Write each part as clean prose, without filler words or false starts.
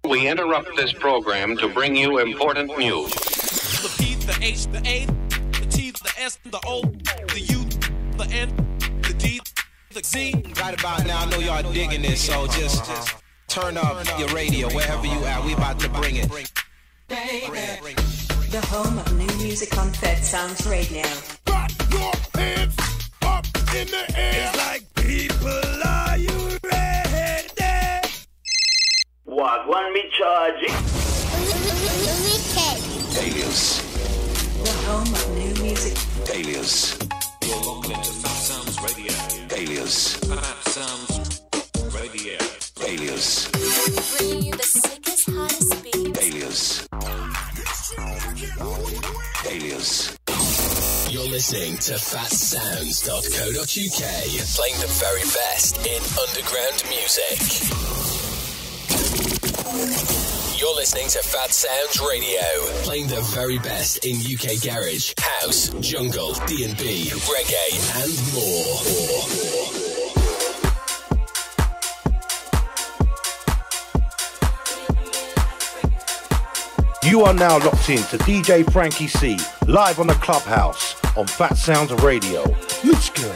We interrupt this program to bring you important news. The P, the H, the A, the T, the S, the O, the U, the N, the D, the Z. Right about now, I know y'all digging this, so just turn up your radio wherever you at. We about to bring it. The home of new music on Phatsoundz Radio. Got your hands up in the air. It's like, people, are you ready? What, one me charging? Alias. The home of new music. Alias. You're locked into Phatsoundz Radio. Alias. Phatsoundz Radio. Alias. Bringing you the sickest, hottest beats. Alias. Alias. You're listening to Phatsoundz.co.uk, playing the very best in underground music. You're listening to Phatsoundz Radio, playing the very best in UK garage, house, jungle, D&B, reggae, and more. You are now locked in to DJ FrankEC, live on the Clubhouse on Phatsoundz Radio. Let's go.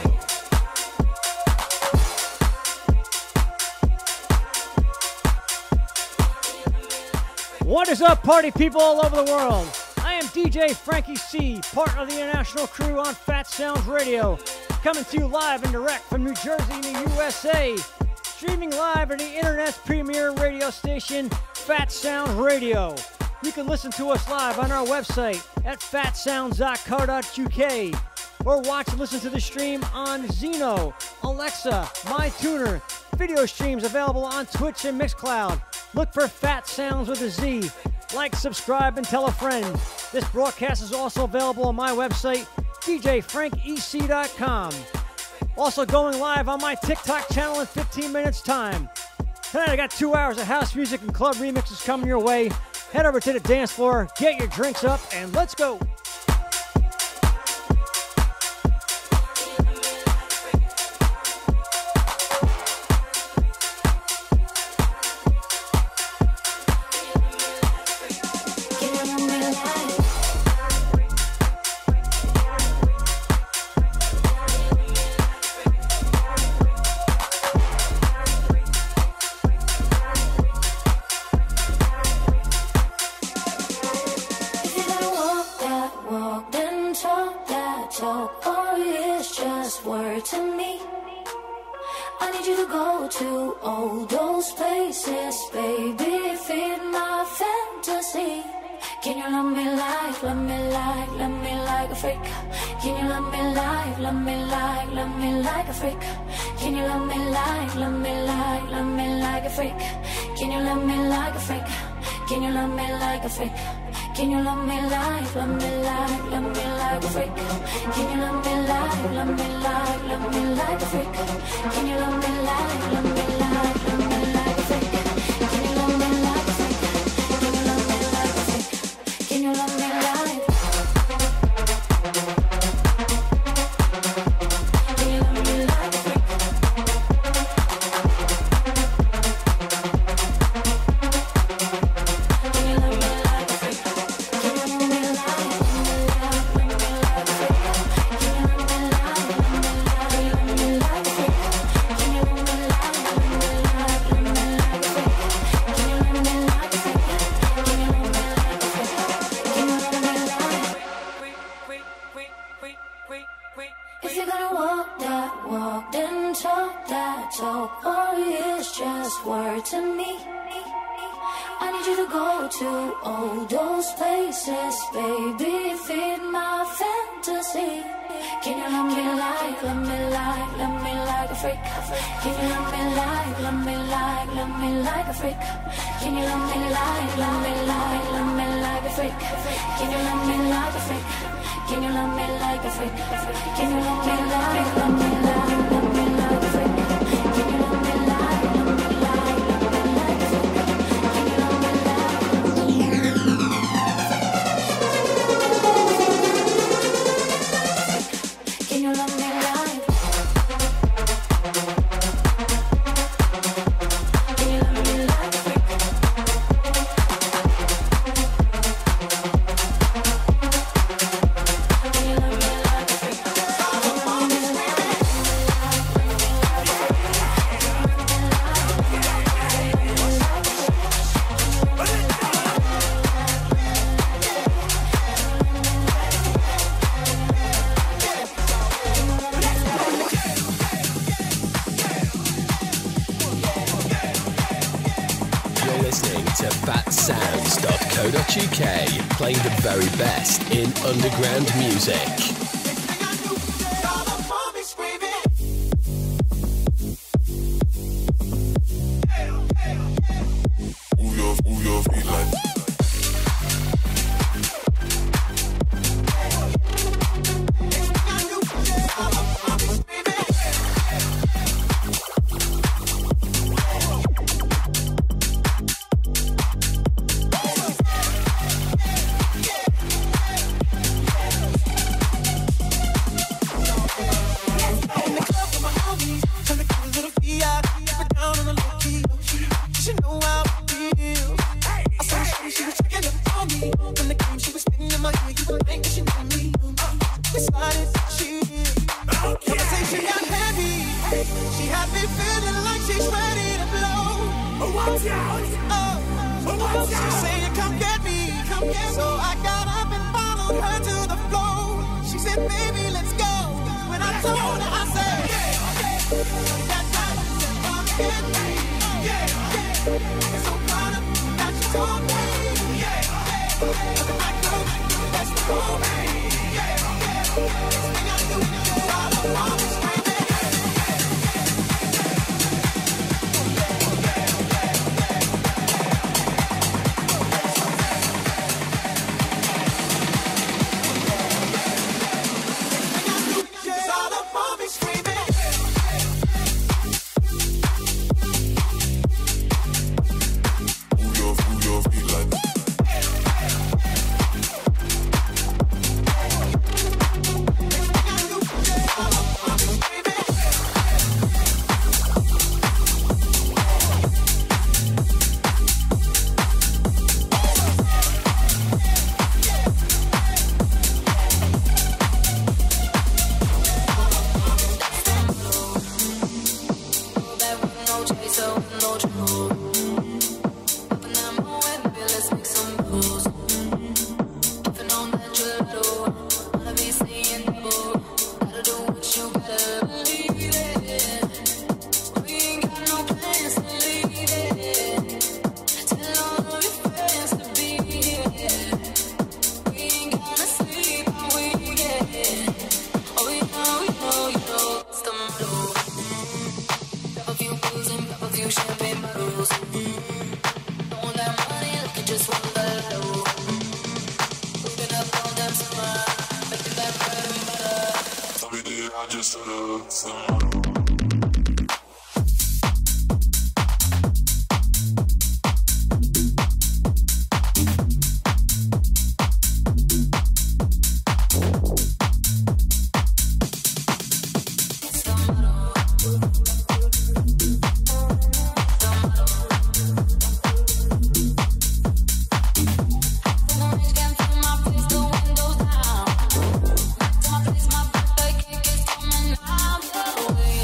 What is up, party people all over the world? I am DJ FrankEC, part of the international crew on Phatsoundz Radio, coming to you live and direct from New Jersey in the USA, streaming live on the internet's premier radio station, Phatsoundz Radio. You can listen to us live on our website at phatsoundz.co.uk or watch and listen to the stream on Zeno, Alexa, MyTuner. Video streams available on Twitch and Mixcloud. Look for Phatsoundz with a Z. Like, subscribe, and tell a friend. This broadcast is also available on my website, djfrankec.com. Also going live on my TikTok channel in 15 minutes time. Tonight I got 2 hours of house music and club remixes coming your way. Head over to the dance floor, get your drinks up, and let's go. Can you love me like, love me like, love me like a freak? Can you love me like, love me like, love me like a freak? Can you love me like, love me like, love me like a freak? Can you love me like a freak? Can you love me like a freak? Can you love me like? Phatsoundz.co.uk, playing the very best in underground music. My birthday cake is coming out.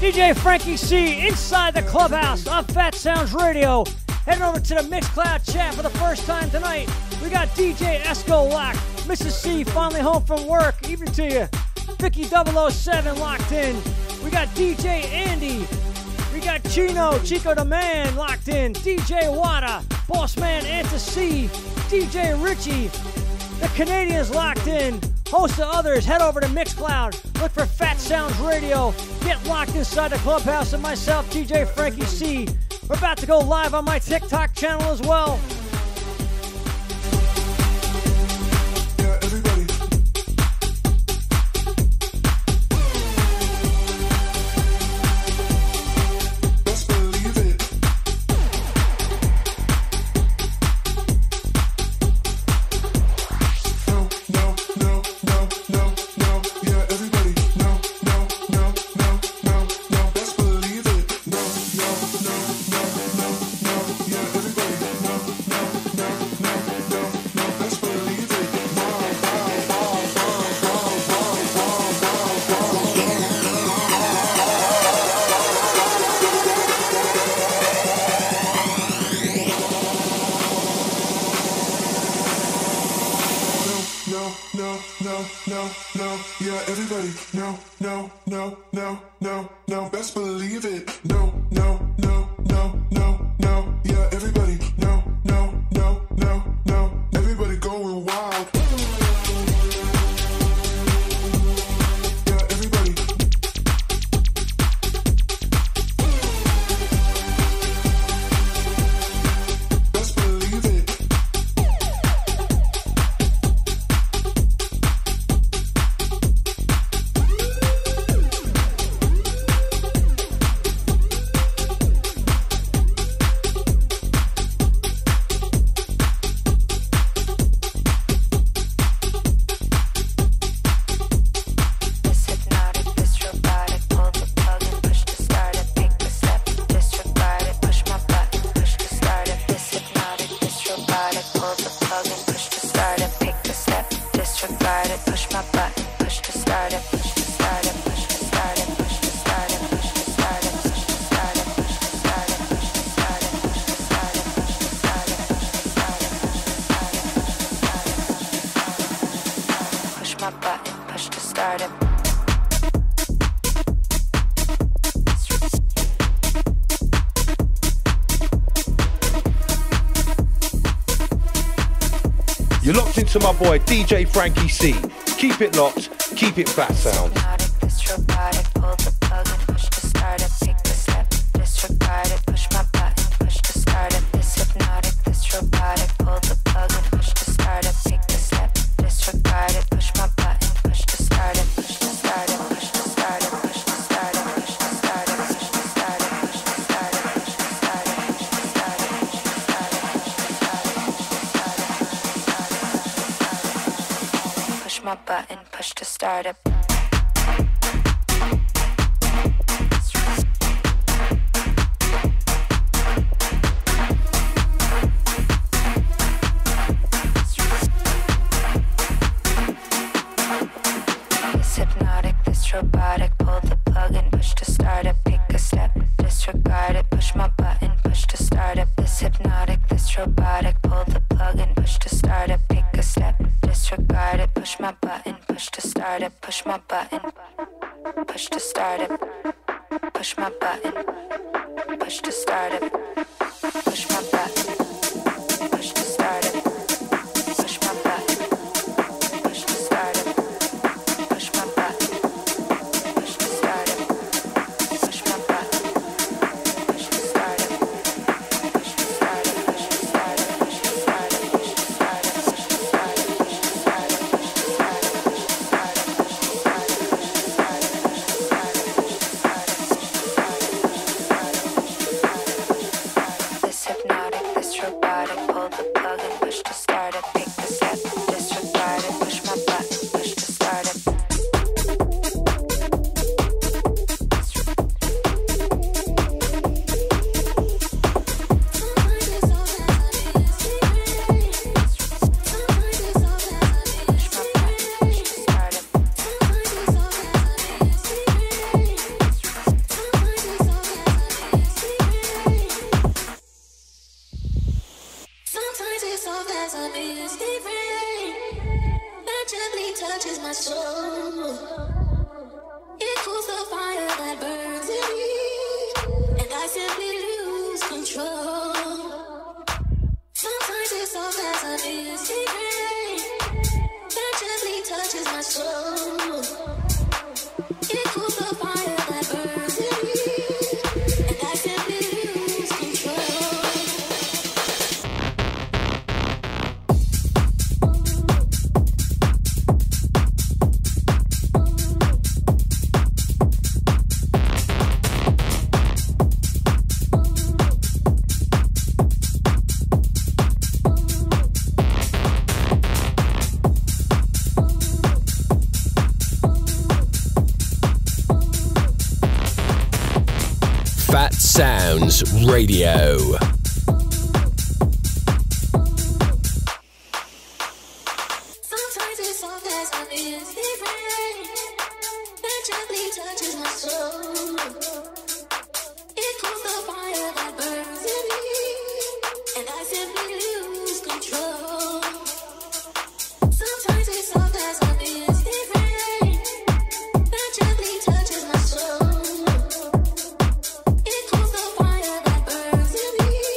DJ FrankEC inside the clubhouse on Phatsoundz Radio. Heading over to the Mixcloud chat for the first time tonight. We got DJ Esco locked. Mrs. C finally home from work. Evening to you. Vicky 007 locked in. We got DJ Andy. We got Chico the Man locked in. DJ Wada. Boss Man Anta C. DJ Richie. The Canadians locked in. Host of others, head over to Mixcloud. Look for Phatsoundz Radio. Get locked inside the clubhouse and myself, DJ FrankEC. We're about to go live on my TikTok channel as well. Yeah, everybody. Best believe it. No. Yeah, everybody. No. Best believe it. No. Yeah, everybody. No. Best believe it. No. Yeah, everybody. No. Best believe it. No. Yeah, everybody. No. Everybody going wild. Yeah, everybody. Best believe it. You're locked into my boy DJ FrankEC. Keep it locked, keep it Phatsoundz. Button, push to start it. This hypnotic, this robotic, pull the plug and push to start it. Pick a step, disregard it, push my button, push to start it. This hypnotic, this robotic, pull the plug and push to start it. Pick a step, disregard it, push my button, push to start it, push my button, push to start it, push my button, push to start it, push my button, push to start it, push my button, push to start it, push my button, push to start it, push my button, push to start it, push to start it, push to start it, push to start it, push to start it, push to start it, push to start it, push to start it, push to start it, push to start it, push to start it, push to start it, push to start it, push to start it, push to start it, push to start it, push to start it. This hypnotic, this It cools the fire that burns in me, and I simply lose control. Sometimes it's soft as a mystic rain that gently touches my soul. It cools the fire that burns in me, and I simply lose control. Phatsoundz Radio. Sometimes it's soft as a mystic rain that gently touches my soul. It cools the fire that burns in me, and I simply lose control. Sometimes it's soft as a mystic rain that gently touches my soul. It cools the fire that burns in me,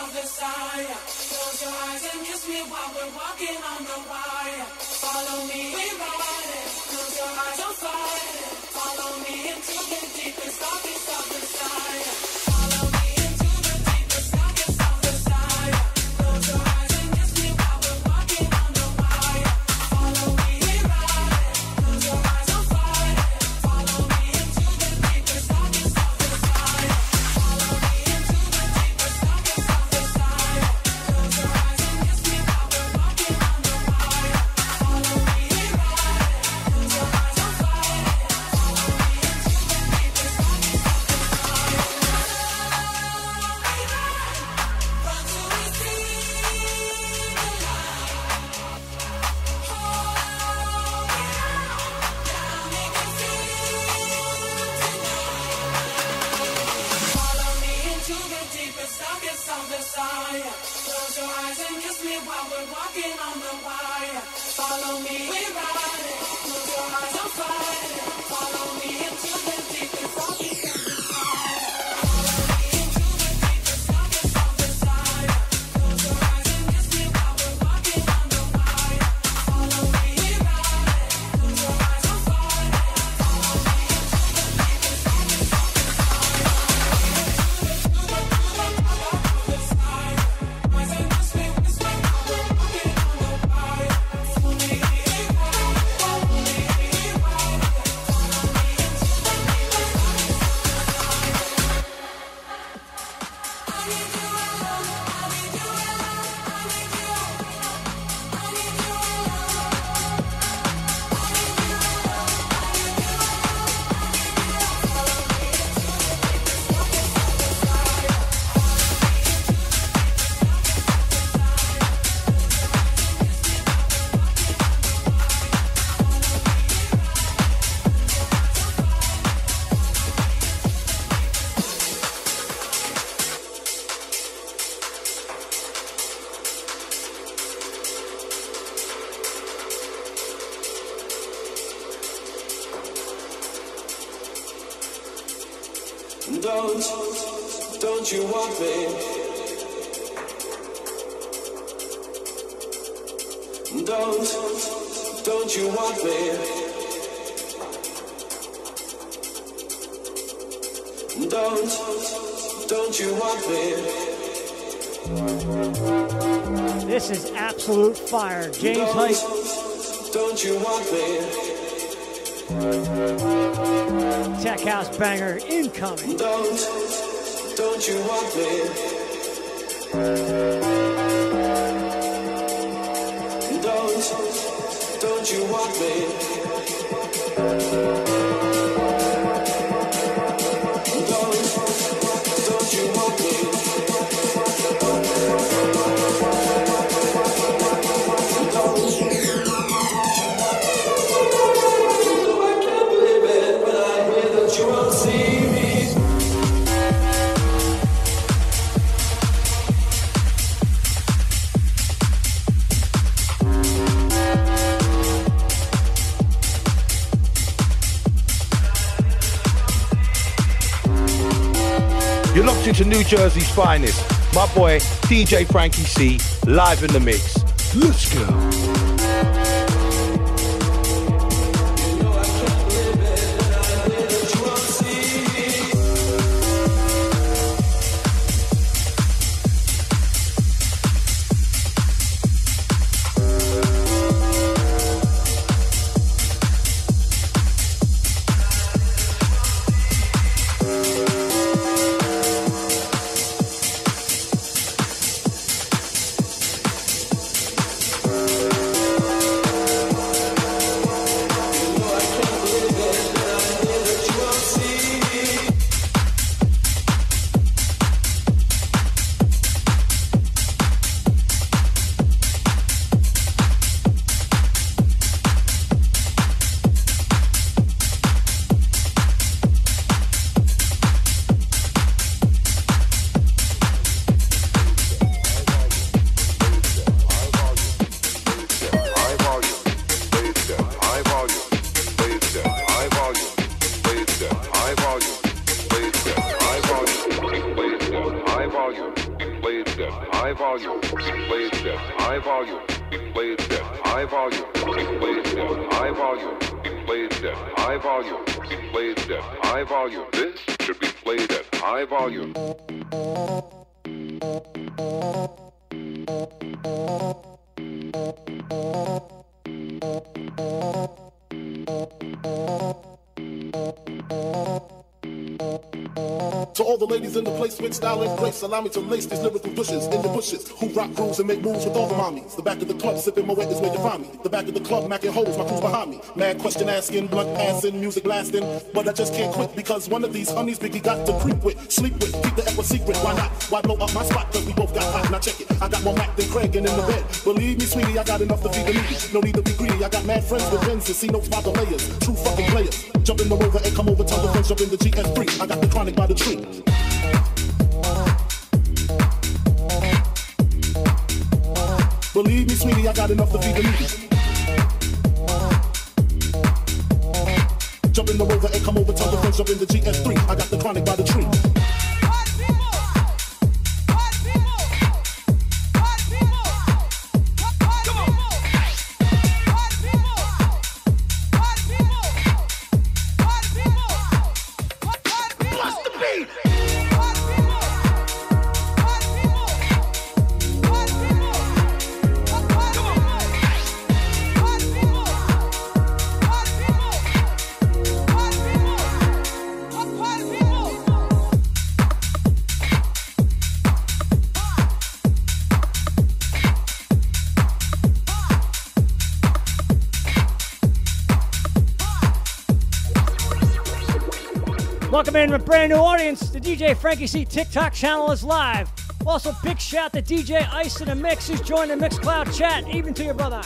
of desire. Close your eyes and kiss me while we're walking on the wire. Follow me, we ride it. Close your eyes, don't fight it. Follow me into the deepest, darkest of desire. Follow me into the deepest, darkest of desire. Close your eyes and kiss me while we're walking on the wire. Follow me, we ride it. Close your eyes, don't fight it. Follow me into the deepest, darkest of desire. Follow me into the deepest, darkest of desire. Close your eyes and kiss me while we're walking on the wire. Follow me, we ride it. Close your eyes, don't fight it. Follow me into the deepest, darkest of desire. Run to receive the light. Hold me down, make me feel tonight. Follow me into the deepest, darkest of desire. Close your eyes and kiss me while we're walking on the wire. Follow me, we ride it. Close your eyes, don't fight it. Follow me into the deepest, darkest of desire. Follow me into the deepest, darkest of desire. Close your eyes and kiss me while we're walking on the wire. Follow me, we ride it. Close your eyes, don't fight it. Follow me into the deepest, darkest of desire. Eyes and kiss me while we're walking on the wire. Follow me, we ride it. Follow me, we ride it. Follow me into the deepest, darkest of desire. I need you alone. I need you alone. I need you. I need you alone. I need you alone. I need you alone. I need you. Follow me into the deepest, darkest of desire. Follow me into the deepest, darkest of desire. Close your eyes and kiss me while we're walking on the wire. Follow me, we ride it. Close your eyes, don't fight it. Don't you want me? Don't you want me? Don't you want me? This is absolute fire. James Height. Don't you want me? Tech House banger incoming. Don't you want me? Don't you want me? Don't you want me? I can't believe it when I hear that you won't see me. You're locked into New Jersey's finest. My boy, DJ FrankEC, live in the mix. Let's go. high volume. Be played at high volume. Be played at high volume. Be played at high volume. Be played at high volume. Be played at high volume. This should be played at high volume. To all the ladies in the place with style and grace, allow me to lace these lyrical bushes in the bushes who rock grooves and make moves with all the mommies. The back of the club sipping my wet is where you find me. The back of the club macking holes, my crew's behind me. Mad question asking, blunt passing, music lasting, but I just can't quit because one of these honeys Biggie got to creep with, sleep with, keep the epic secret. Why not? Why blow up my spot? Cause we both got hot. Now check it. I got more Mac than Craig and in the bed. Believe me, sweetie, I got enough to feed the needy. No need to be greedy. I got mad friends with Benz and see no spot the layers. True fucking players. Jump in the Rover and come over, tell the friends jump in the GS3. I got the chronic by the tree. Believe me, sweetie, I got enough to feed the needy. Jump in the Rover and come over, tell the friends jump in the GS3. I got the chronic by the tree. Welcome in a brand new audience. The DJ FrankEC TikTok channel is live. Also, big shout to DJ Ice in the Mix who's joined the Mixcloud chat. Even to your brother.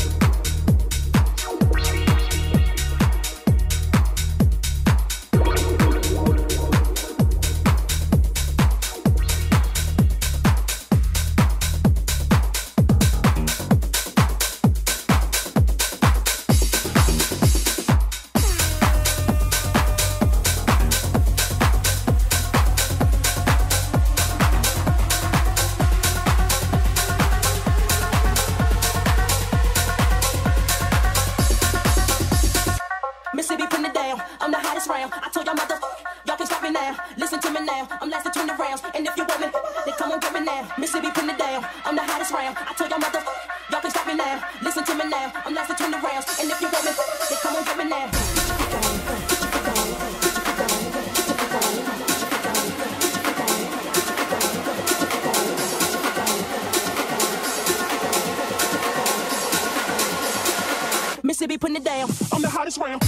Mississippi putting it down. I'm the hottest round.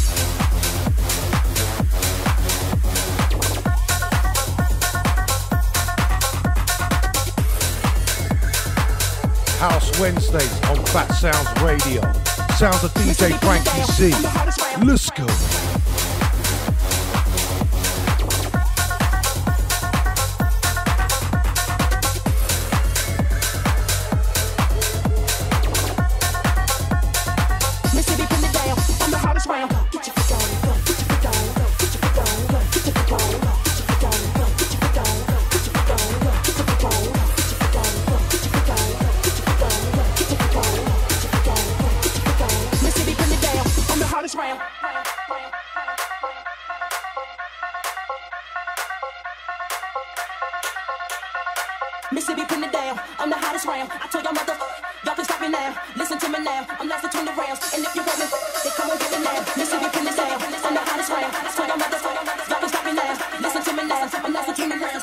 House Wednesdays on Phatsoundz Radio. Sounds of DJ FrankEC. Let's go. Mississippi putting it down. I'm the hottest round. I told y'all mother, y'all can stop me now. Listen to me now. I'm lasting 20 rounds. And if you want me, then come on get it now. Mississippi putting it down. I'm the hottest round. I told y'all mother, y'all can stop me now. Listen to me now. I'm lasting 20 rounds.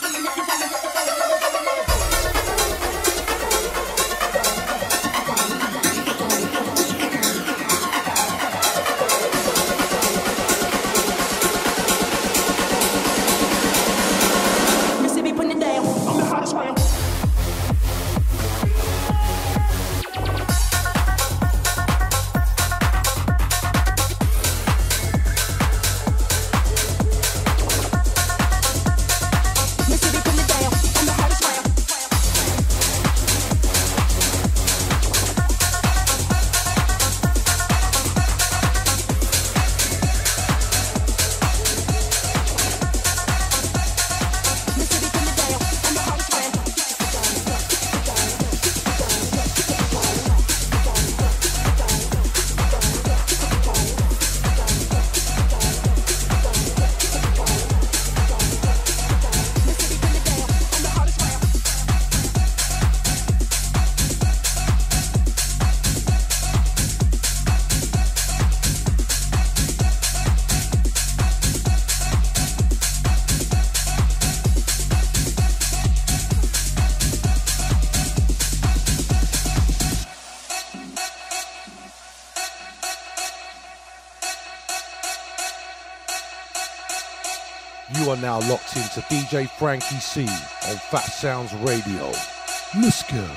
You are now locked into DJ FrankEC on Phatsoundz Radio. Let's go.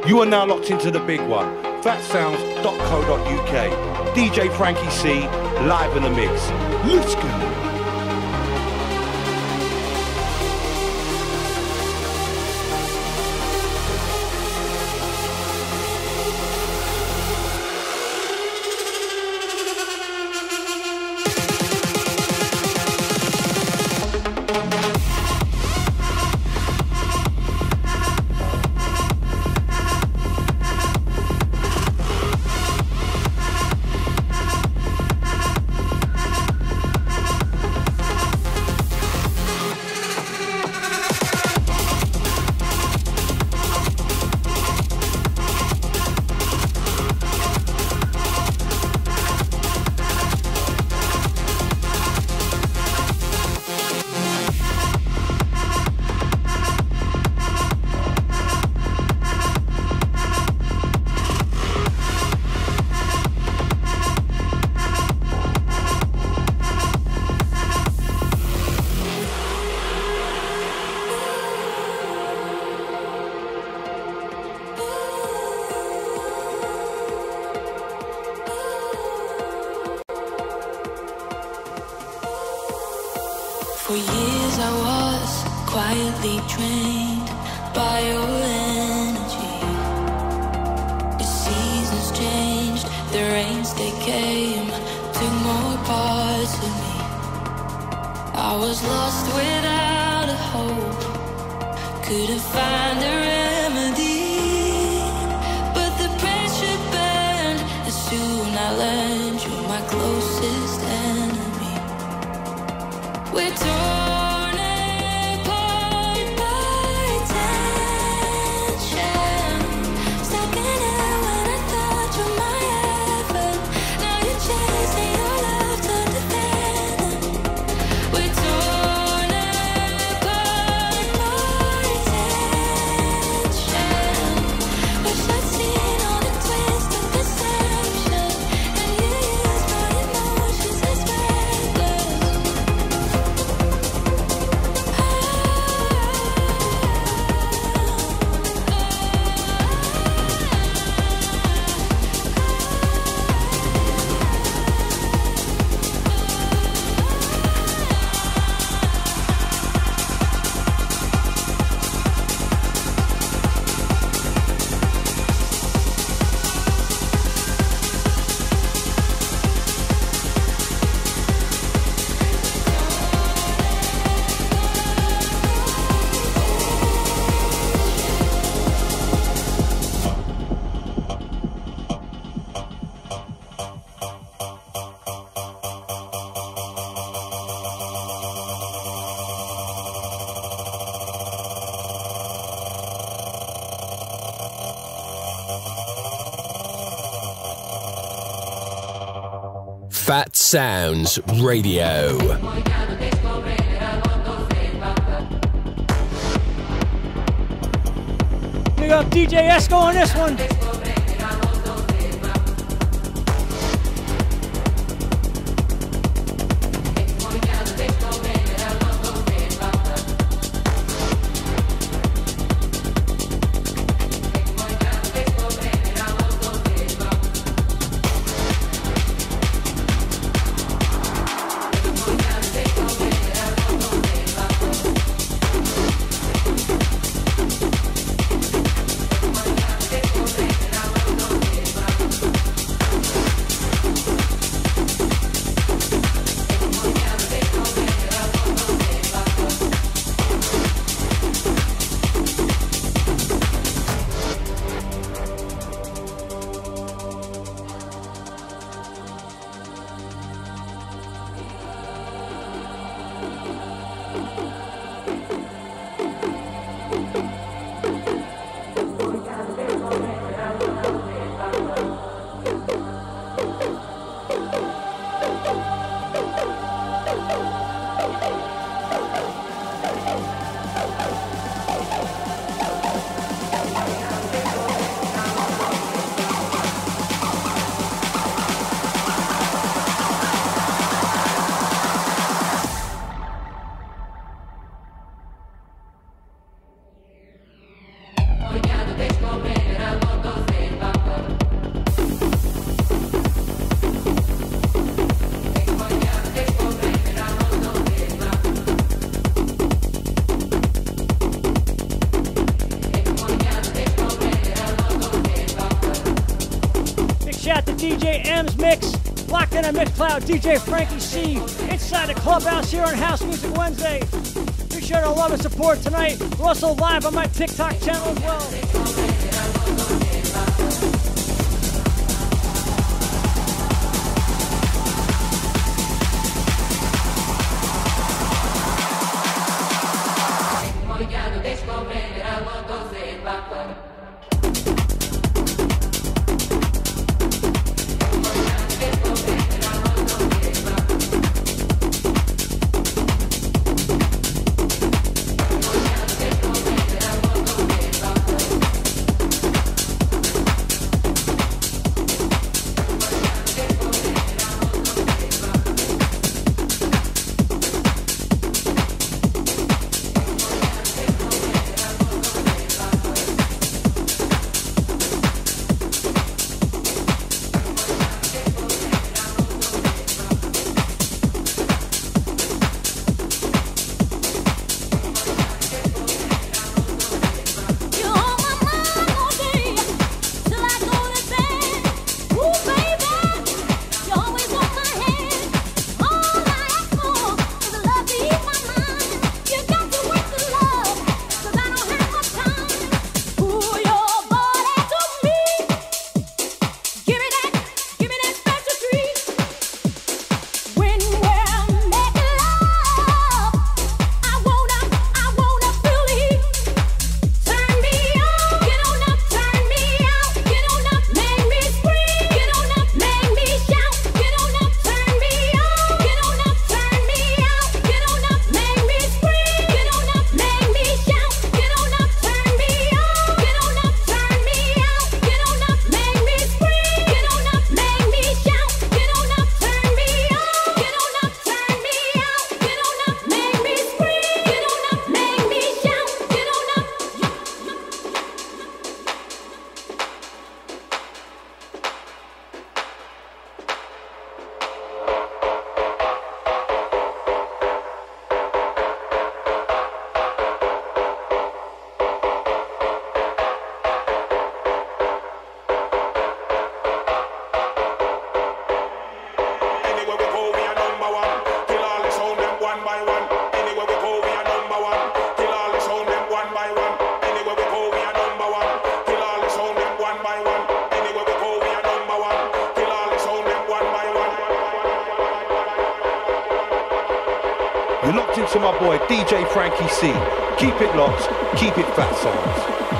You are now locked into the big one. Phatsoundz.co.uk. DJ FrankEC, live in the mix. Let's go. For years I was quietly drained by your energy. The seasons changed, the rains they came, took more parts of me. I was lost without a hope, couldn't find a remedy. But the pressure burned, and soon I learned you're my closest enemy. We're torn apart by tension. Stuck in it when I thought you were my heaven. Now you're chasing your love to defend them. We're torn apart by tension. Wish I'd seen all the twists of deception, and you used my emotions as reckless. Phatsoundz Radio. Big up DJ Esco on this one. We'll be right back. M's Mix. Locked in a mid-cloud, DJ FrankEC. Inside the clubhouse here on House Music Wednesday. Be sure to love and support tonight. We're also live on my TikTok channel as well. You're locked into my boy DJ FrankEC. Keep it locked, keep it Phatsoundz.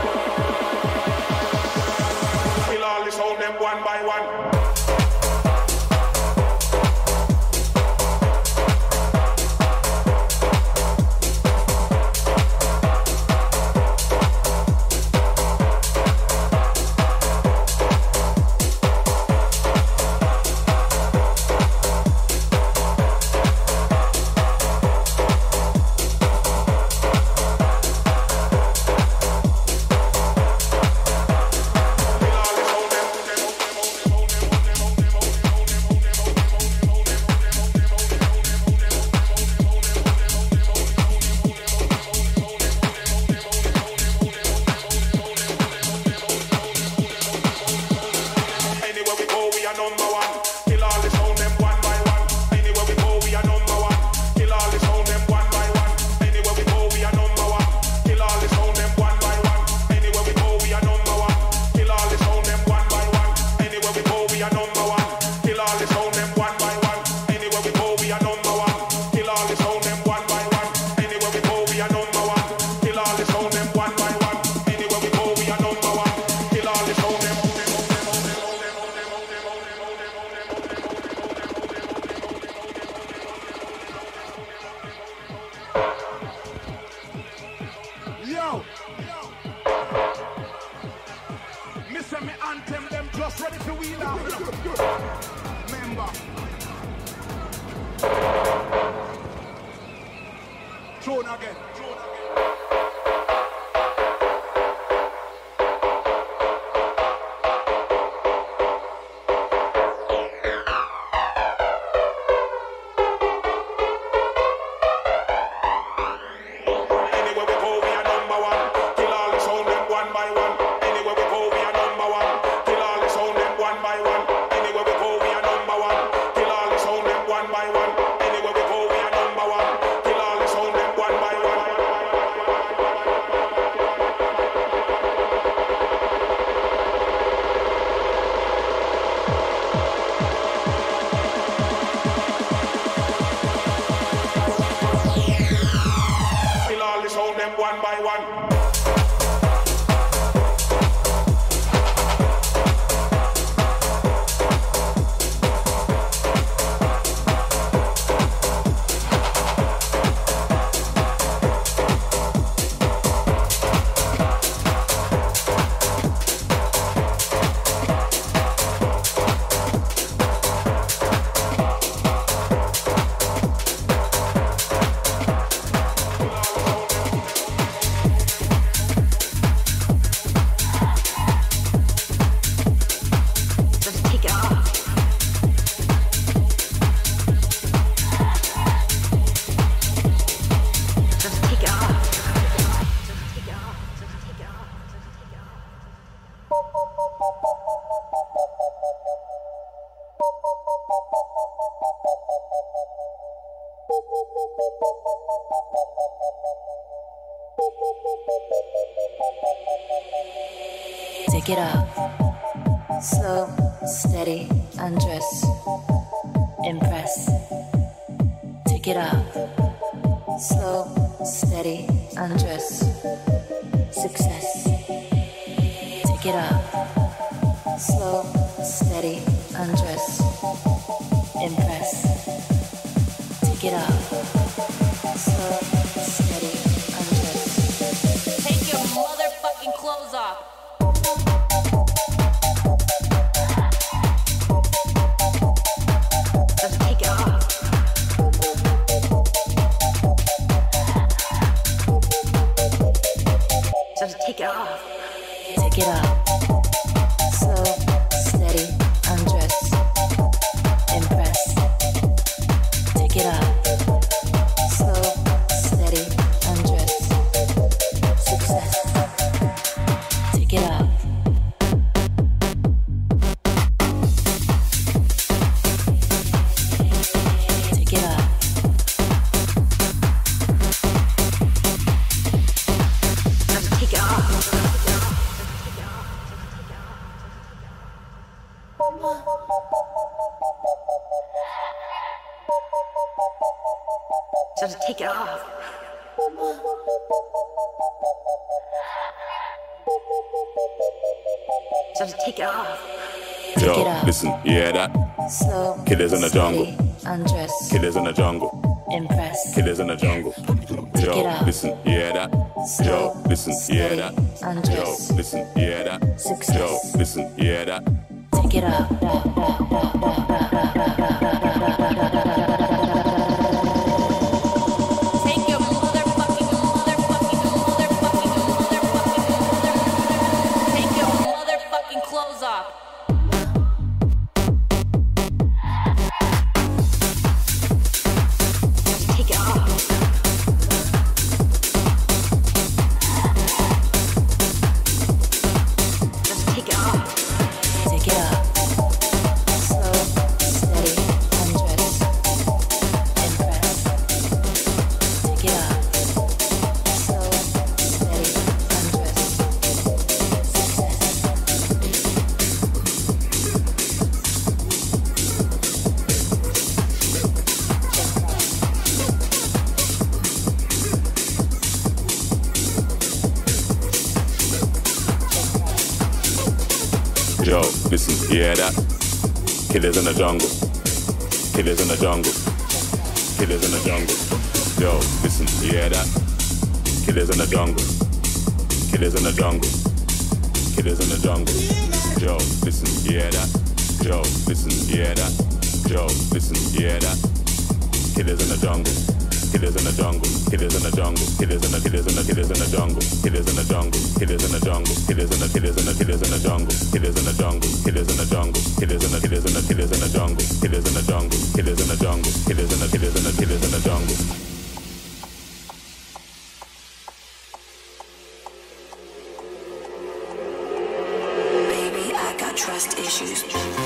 We'll all sound them one by one. Anywhere we go, we are number one. Kill all the sound them one by one. Anywhere we go, we Take it up. Slow, steady, undress. Impress. Take it up. Slow, steady, undress. Success. Take it up. Slow, steady, undress. Impress. Take it up. Slow, steady, undress. Take your motherfucking clothes off. Just take it off. Just take it off. Take it up. Slow, steady, undress. Impress. Take it up. Slow, steady, undress. Success. Take it up. Take it up. Just take it off. Just take it off. Just take it off. Yo, Take it up. listen, you hear that? Slow, Killers in the jungle. steady, undress. Killers in the jungle. Impress. Killers in the jungle. Take Yo, it up. listen, you hear that? Slow, Yo, listen, you hear that? undress. Yo, listen, you hear that? Success. Yo, listen, you hear that? Take it up. Take your motherfucking take your motherfucking clothes off. Just take it off. Just take it off. Take it up. Slow, steady, undress. Impress. Take it up. Slow, steady, undress. Yo, listen, you hear that? Killers in the jungle. Killers in the jungle. Killers in the jungle. Yo, listen, you hear that? Killers in the jungle. Killers in the jungle. Killers in the jungle. Yo, listen, you hear that? Yo, listen, you hear that? Yo, listen, you hear that? Killers in the jungle. Killers in the jungle. Killers in the jungle. Killers in the killers in the killers in the jungle. Killers in the jungle. Killers in the jungle. Killers in the killers in the killers in the jungle. Killers in the jungle. Killers in the jungle. Killers in the killers in the killers in the jungle. Killers in the jungle. Killers in the jungle. Killers in the killers in the killers in the jungle. Baby, I got trust issues.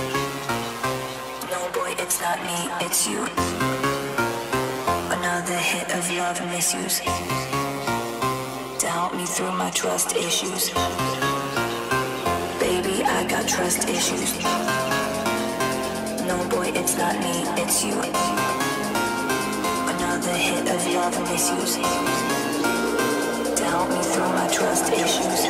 No, boy, it's not me, it's you. Another hit of love and misuse to help me through my trust issues. Baby, I got trust issues. No, boy, it's not me, it's you. Another hit of love and misuse to help me through my trust issues.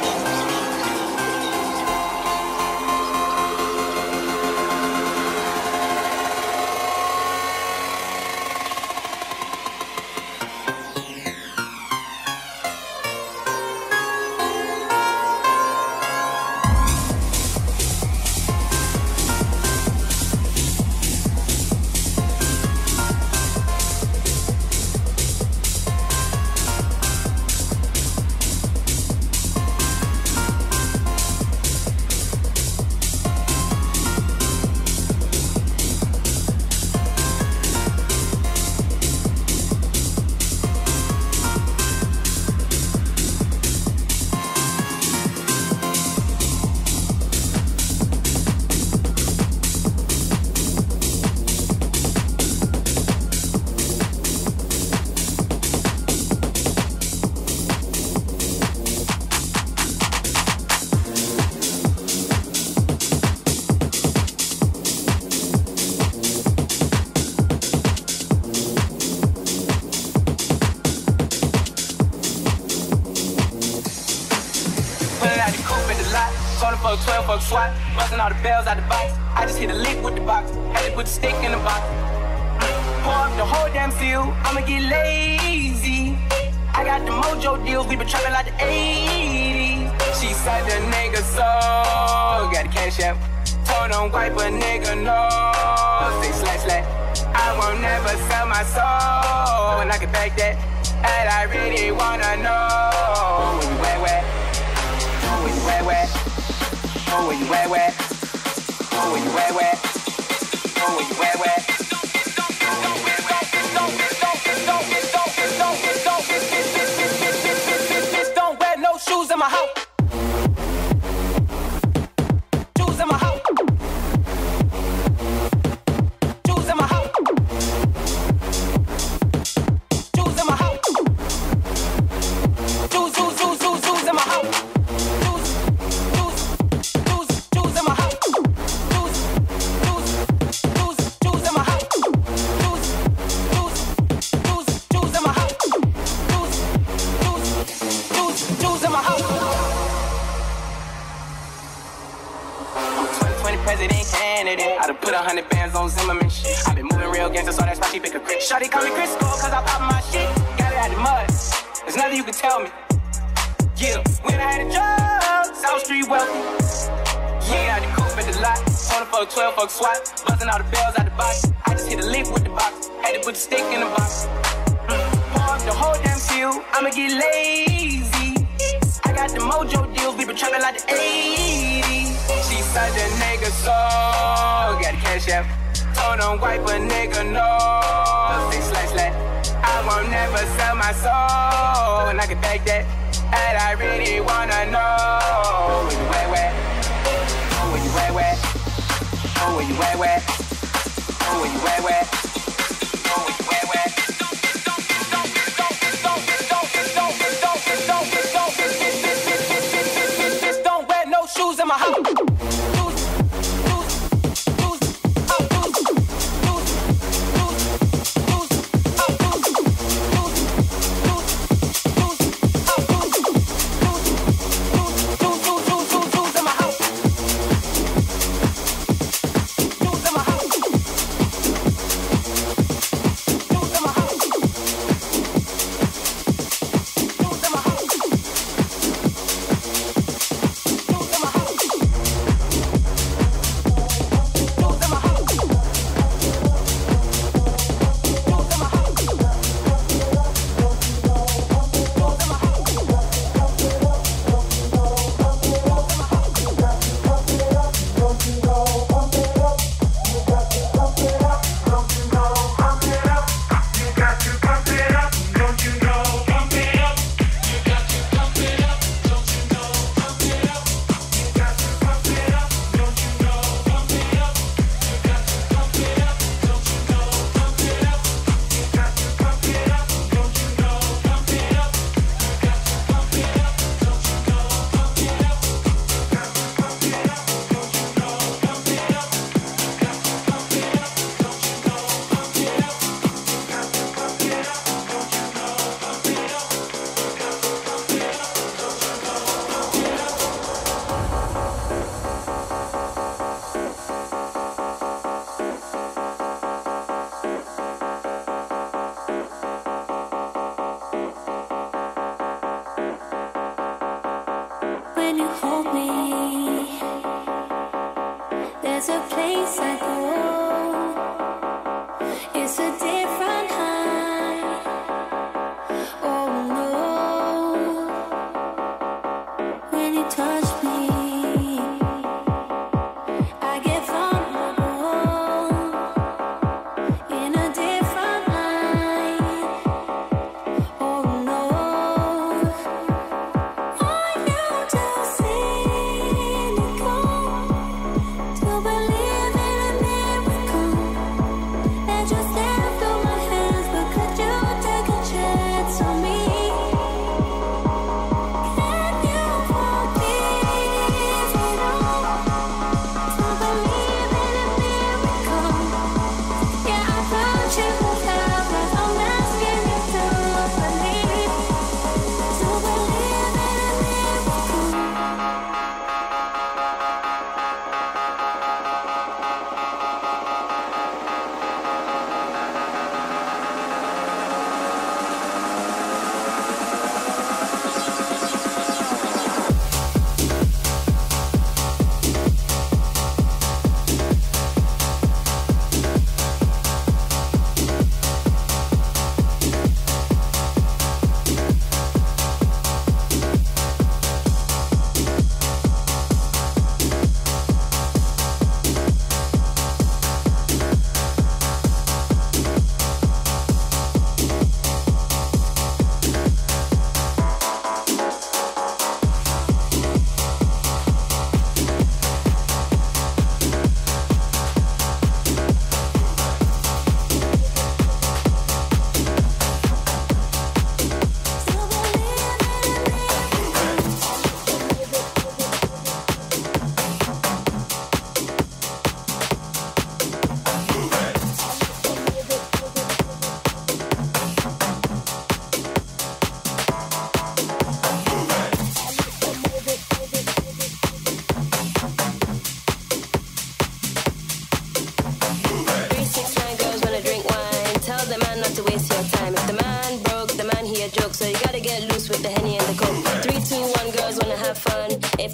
Told her fuck 12, fuck SWAT. Busting all the bells out the box. I just hit a lick with the box. Had to put the stick in the box. Pour up the whole damn seal. I'ma get lazy. I got the mojo deals. We been trapping like the 80s. She said the nigga so. Got the cash out. Told him wipe a nigga no. Say slash slash. I won't never sell my soul. And I can back that. And I really wanna know. Where you at, where? Where you at, where? Oh, where you at, where? Oh, where you at, where? Oh, where you at, where? Don't wear no shoes in my house. Shoes in my house. Shoes in my house. Shoes in my house. Shoes in my house. I done put 100 bands on Zimmerman shit. I been moving real gangster, so that's why she pick a crit. Shawty call me Crisco, cause I pop my shit. Got it out the mud. There's nothing you can tell me. Yeah, when I had a job, South Street wealthy. Yeah, I had the coupe at the lot. Told her fuck 12, fuck SWAT. Busting all the bells out the box. I just hit a lick with the box. Had to put the stick in the box. Pour up the whole damn seal. I'ma get lazy. I got the mojo deals. We been trapping like the 80s. She said the nigga so. Got the cash out. Told him wipe a nigga no. Say slash slash. I won't never sell my soul. And I can back that. And I really wanna know. Where you at, where? Oh, where you at, where? Oh, where you at, where? Oh, where you at, where? Oh, where you at, where? Don't wear no shoes in my house. Believe in a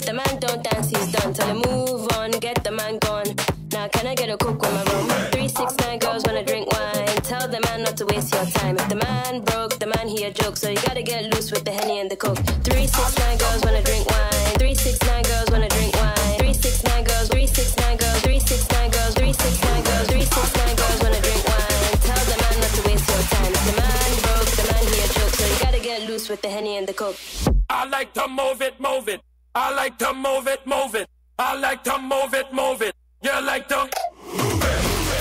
the man don't dance, he's done. Tell him move on, get the man gone. Now can I get a coke with my rum? 369 girls wanna drink wine. Tell the man not to waste your time. If the man broke, the man he a joke. So you gotta get loose with the Henny and the coke. 369 girls wanna drink wine. 369 girls wanna drink wine. 369 girls, 369 girls, 369 girls, 369 girls, 369 girls wanna drink wine. Tell the man not to waste your time. If the man broke, the man he a joke. So you gotta get loose with the Henny and the coke. I like to move it, move it. I like to move it, move it. I like to move it, move it. You like to move it.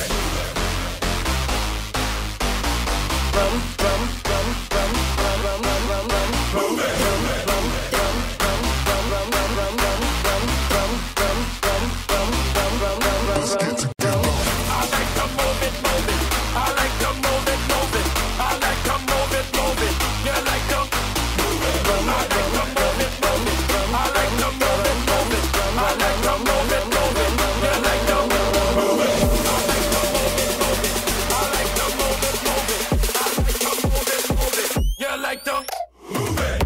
Rum, rum, rum, rum, rum, rum, rum, rum, rum, move it, rum, rum, rum, rum, rum, rum, rum, rum, rum, rum, rum, rum, rum, rum, rum, rum, rum. I like to move it, move it. I like to move it, move it. I like to move it, move it. You like to move it. I like to move it, move it. I like to move it, move it. I like to move it, move it. You like to move it. I like to move it, move it. I like to move it, move it. I like to move it, move it. You like to move it.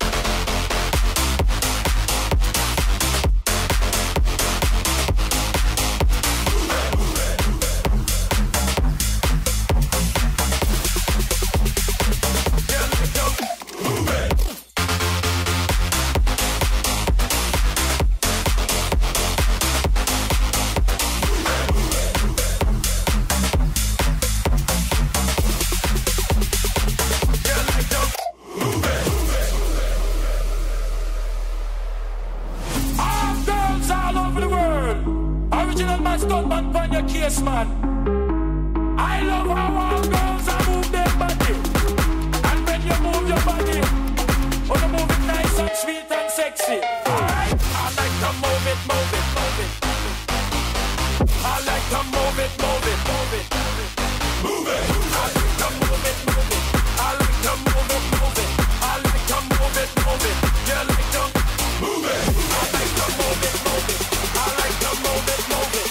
Stuntman on your case, man. I love how all girls are move their body. And when you move your body, oh, you move it nice and sweet and sexy. Alright? I like to move it, move it, move it. I like to move it, move it, move it. Move it. I like to move it, move it. I like to move it, move it. I like to move it, move it. You like to move it. I like to move it, move it. I like to move it, move it.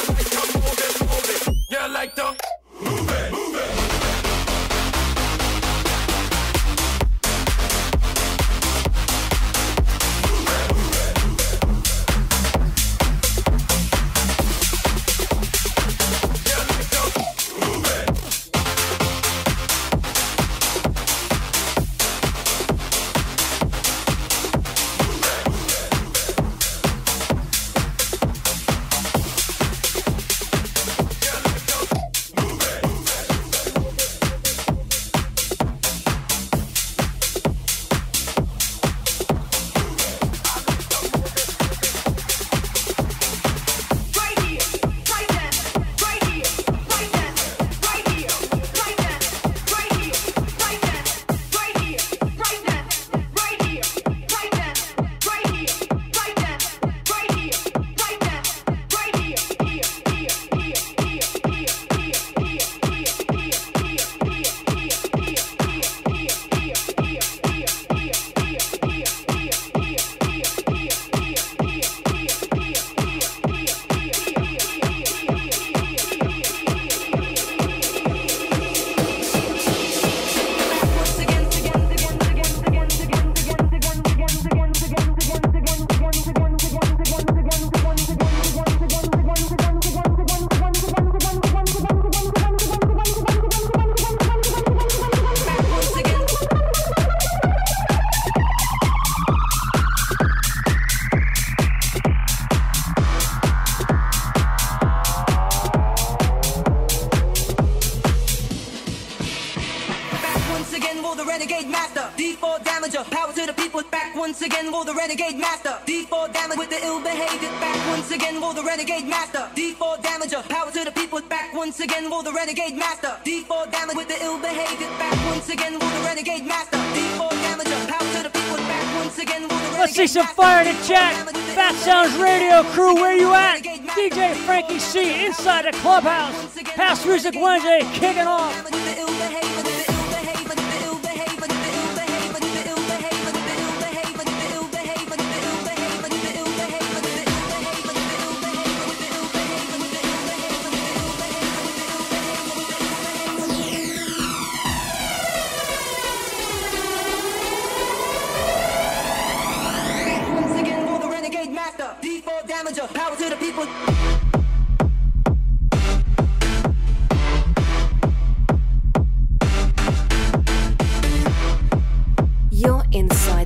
You like to move it, move it. again, roll the renegade master. D4 damage with the ill behavior. Back once again, roll the renegade master. D4 damager. Power to the people. Back once again, roll the renegade master. D4 damage with the ill behavior. Back once again, roll the renegade master. D4 damager. Power to the people. Back once again, roll the renegade master. Let's see some fire in the chat. Phatsoundz Radio crew, where you at? DJ FrankEC inside the clubhouse. House Music Wednesday kicking off.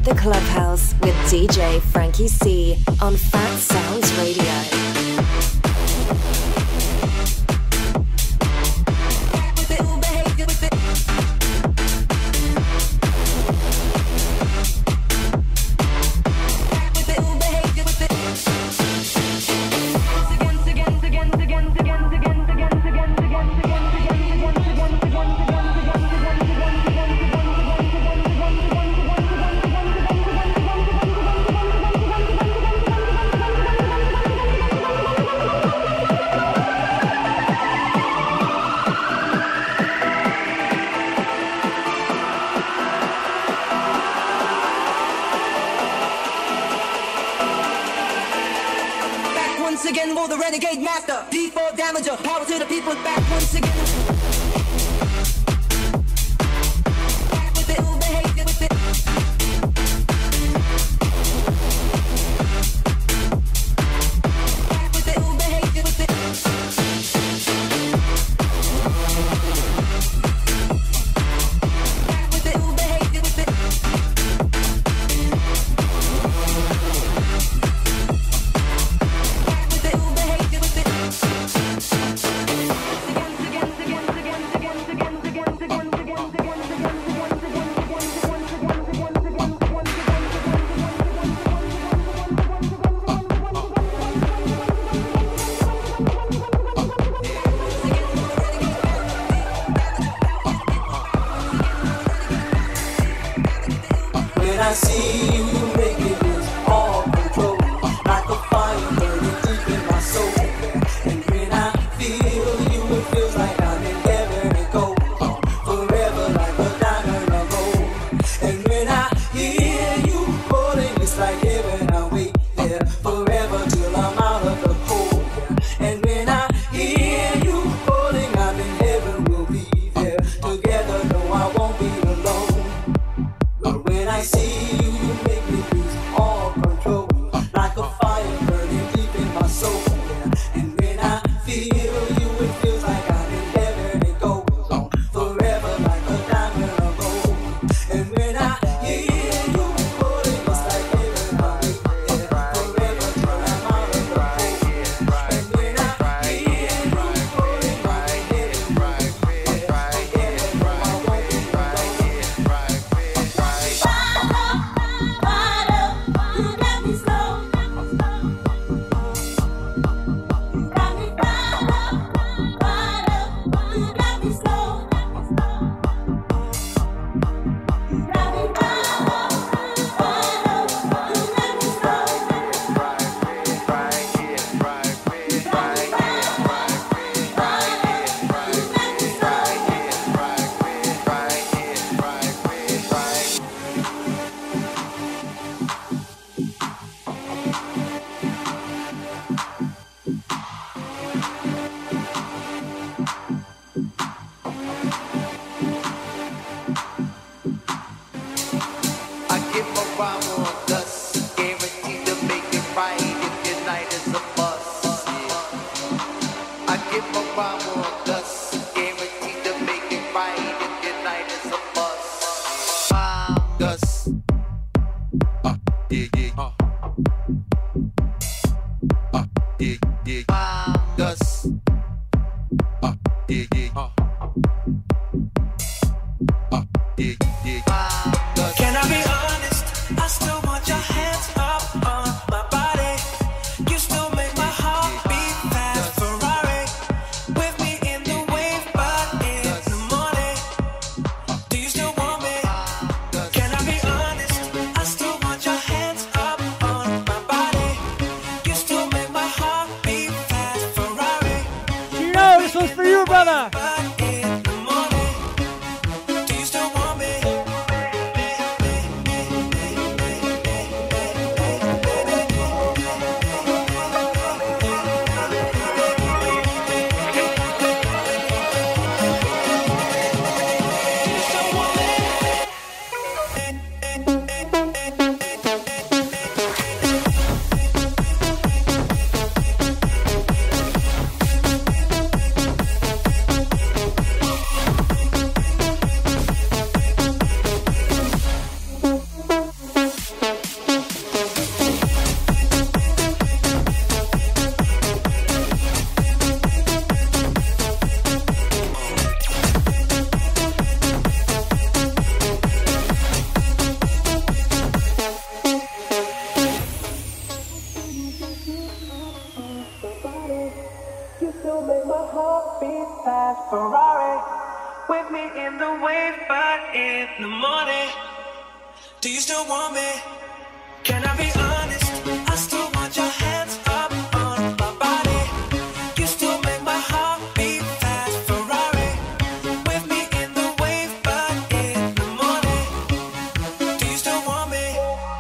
The Clubhouse with DJ FrankEC on Phatsoundz Radio. Renegade master, P4 damager, power to the people, back once again. Back with it, who behaved with it. Back with it, who behaved with it. Back with it, who behaved with it. When I see you, you make me lose all control, like a fire burning deep in my soul. And when I feel you, it feels like I'm in heaven. It goes on forever like a diamond of gold. And when I hear you calling, it's like heaven. I wait there forever till I'm out of the cold. And when I hear you calling, I'm in heaven. We'll be there together. No, I won't be alone. But when I see you, you make me lose all control, like a fire burning deep in my soul. And when I feel you, it feels like I'm in heaven. It goes on forever like a diamond of gold. And when I hear you calling, it's like heaven. I wait there forever till I'm out of the cold. And when I hear you calling, I'm in heaven. Together, no, I won't be alone. Can I be honest? I still want your hands up on my body. You still make my heart beat fast. Ferrari with me in the wave, but in the morning. Do you still want me? Can I be honest? Ferrari with me in the wave, but in the morning, do you still want me? Can I be honest? I still want your hands up on my body. You still make my heart beat fast. Ferrari with me in the wave, but in the morning, do you still want me?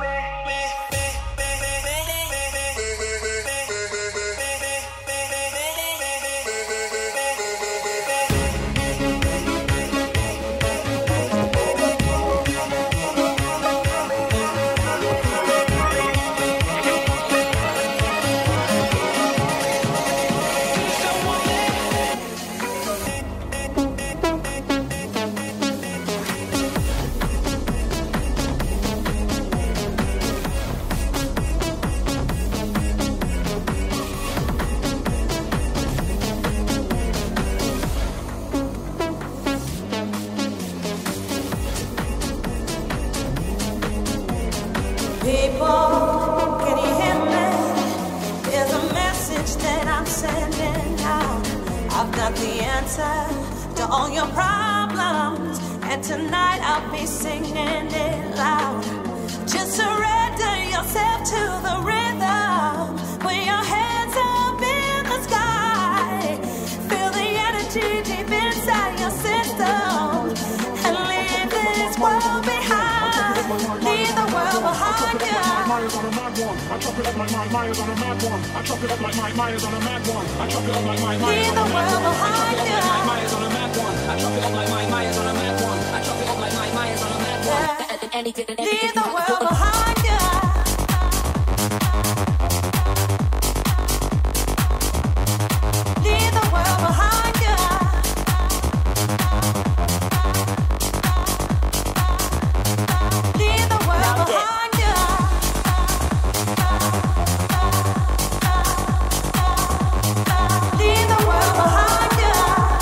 People, can you hear me? There's a message that I'm sending out. I've got the answer to all your problems, and tonight I'll be singing it loud. Just surrender yourself to the rhythm. Put your hands up in the sky. Feel the energy deep inside your system, and leave this world behind. Leave the world behind you. Myers on a mad one. I chop it up like my Myers on a mad one. I chop it up like my Myers on a mad one. I chop it up like my Myers on a mad one. I chop it up like my Myers on a mad one. I chop it up like my Myers on a mad one. I chop it up like my Myers on a mad one. Leave the world behind you. Leave the world behind you. Leave the world behind you. Leave the world behind you.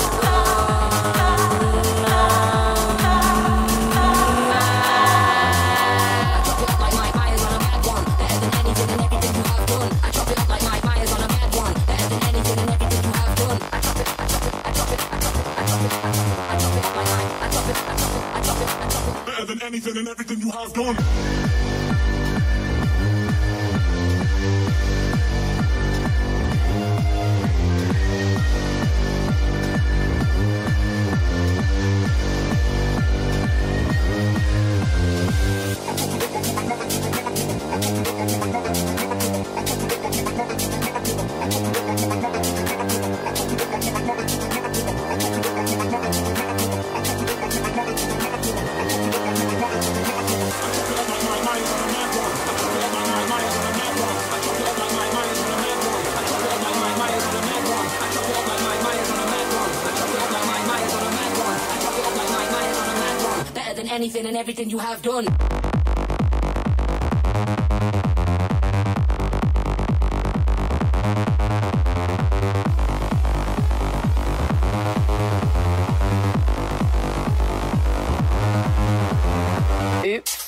Better than anything and everything you have done. Anything and everything you have done. Oops.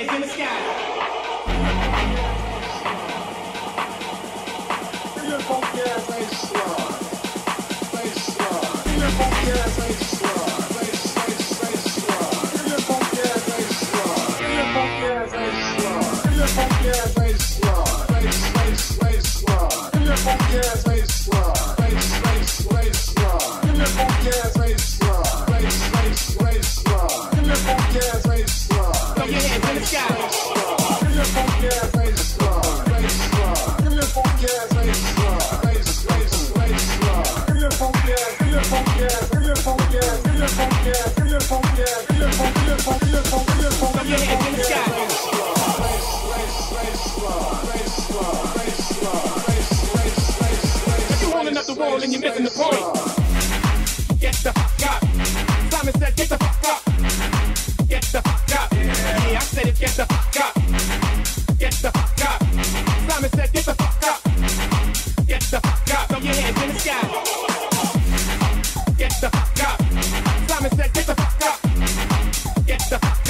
hands in the sky. Feel the funky ass baseline. Baseline. Feel the funky ass baseline. Baseline. Feel the funky ass baseline. Feel the funky ass baseline. Feel the funky ass baseline. Baseline. Feel the funky ass baseline. Baseline. Feel the funky ass baseline. Baseline. Feel the funky ass baseline. Throw your hands in the sky. Feel the funky ass baseline. Baseline. Feel the funky ass baseline. Baseline. Feel the funky ass. Feel the funky ass. Feel the funky ass. Feel the funky ass. Feel the funky ass. Feel the funky ass. Feel the funky ass. Throw your hands in the sky. If you're holding up the wall and you're missing the point, get the fuck up. Simon said, get the fuck up. Get the fuck up. Yeah, I said it, get the fuck up. Get the fuck up. Simon said, get the fuck up. Get the fuck up. Throw your hands in the sky. Get the fuck up. Simon said, get the fuck up. Get the fuck up.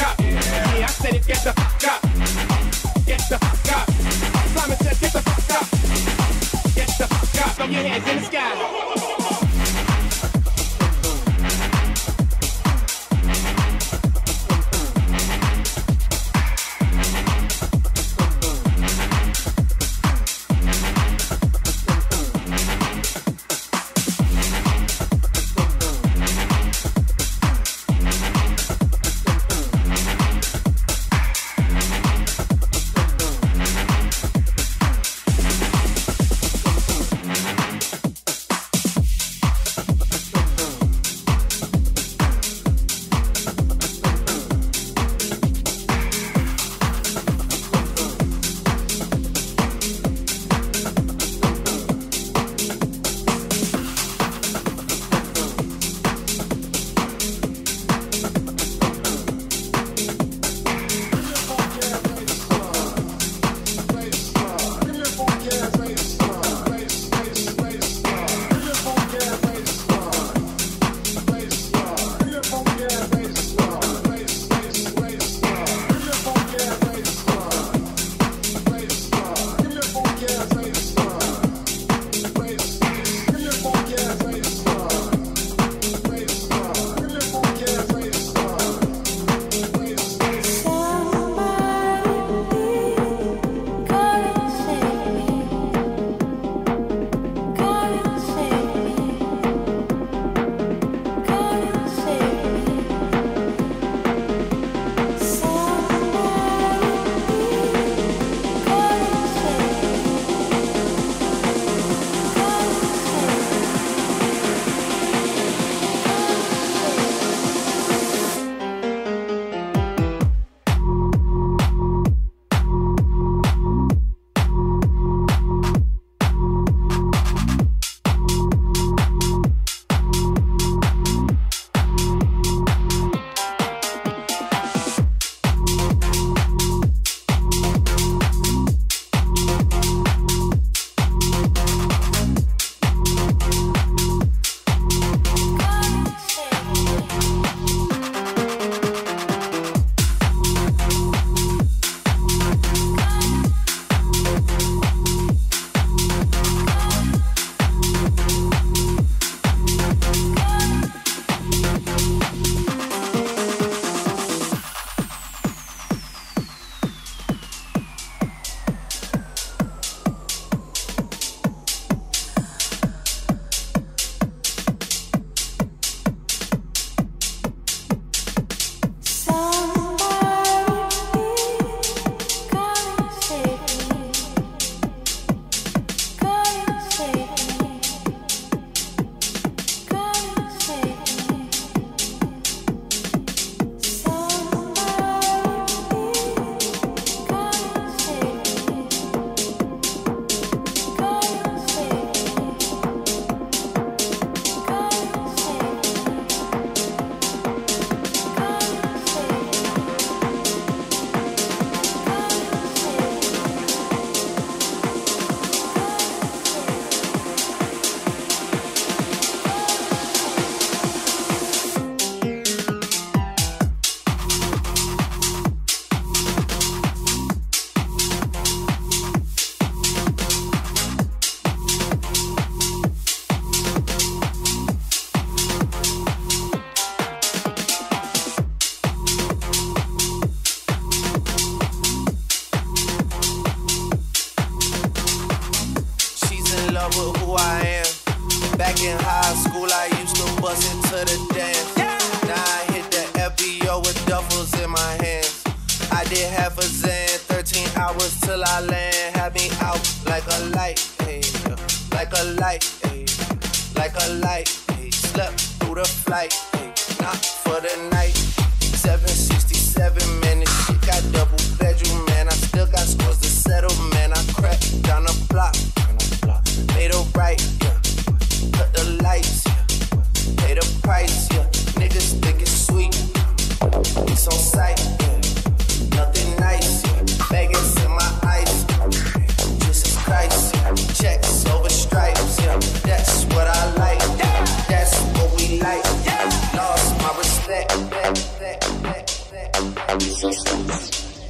with who I am. Back in high school, I used to bust into the dance. Now I hit the FBO with duffels in my hands. I did half a Zan, 13 hours till I land. Had me out like a light, ayy, like a light, ayy, like a light, ayy. Slept through the flight, ayy, not for the night. 767, man, this shit got double bedroom, man. I still got scores to settle, man. I crept down the block, made a right, yeah. Cut the lights, yeah. Pay the price, yeah. Niggas think it's sweet, it's on sight, yeah. Nothing nice, yeah. Vegas in my eyes, Jesus Christ, yeah. Checks over stripes, yeah. That's what I like, yeah. That's what we like, yeah. Lost my respect, resistance.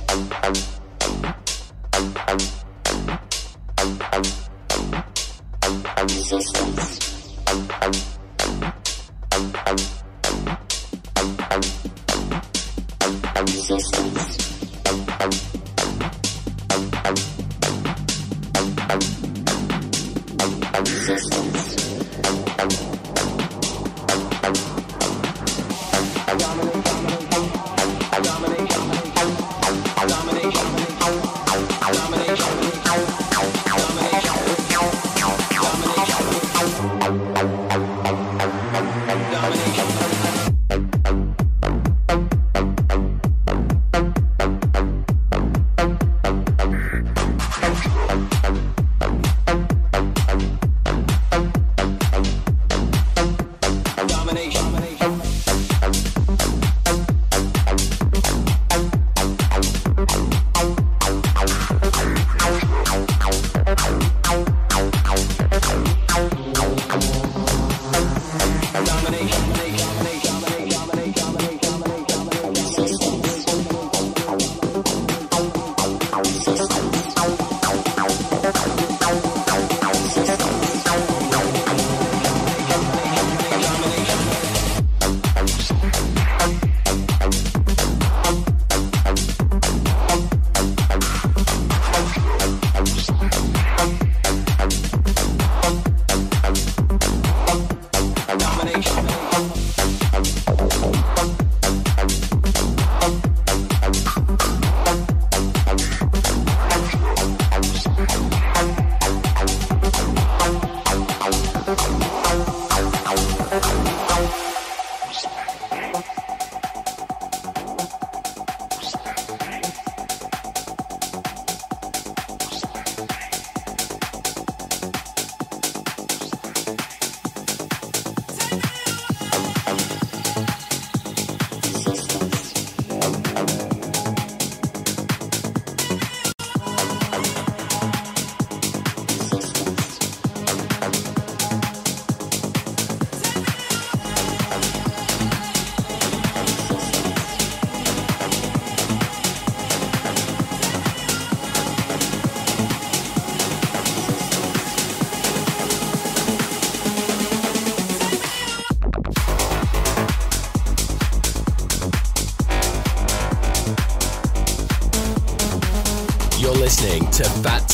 Listening to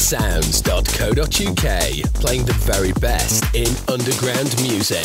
Phatsoundz.co.uk, playing the very best in underground music.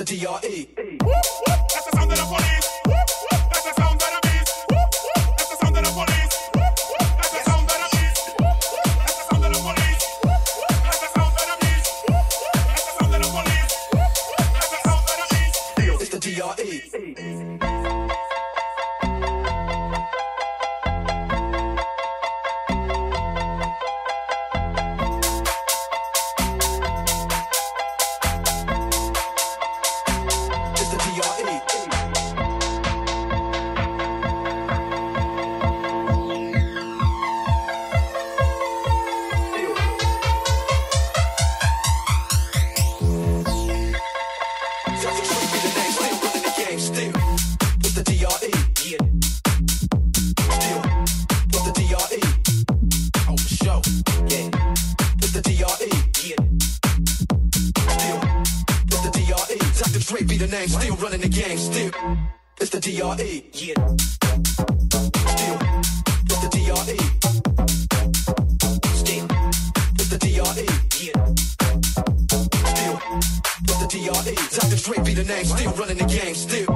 DRE. That's the sound of the police. That's the sound of the beast. That's the sound of the police. That's the sound of the beast. That's the sound of the police. That's the sound of the beast. That's the sound of the police. That's the sound of the beast. It's the DRE. Still running the game, still. It's the DRE. Yeah. Still. It's the DRE. Still. It's the DRE. Yeah. Still. It's the DRE. Dr. Dre be the name, still running the game, still.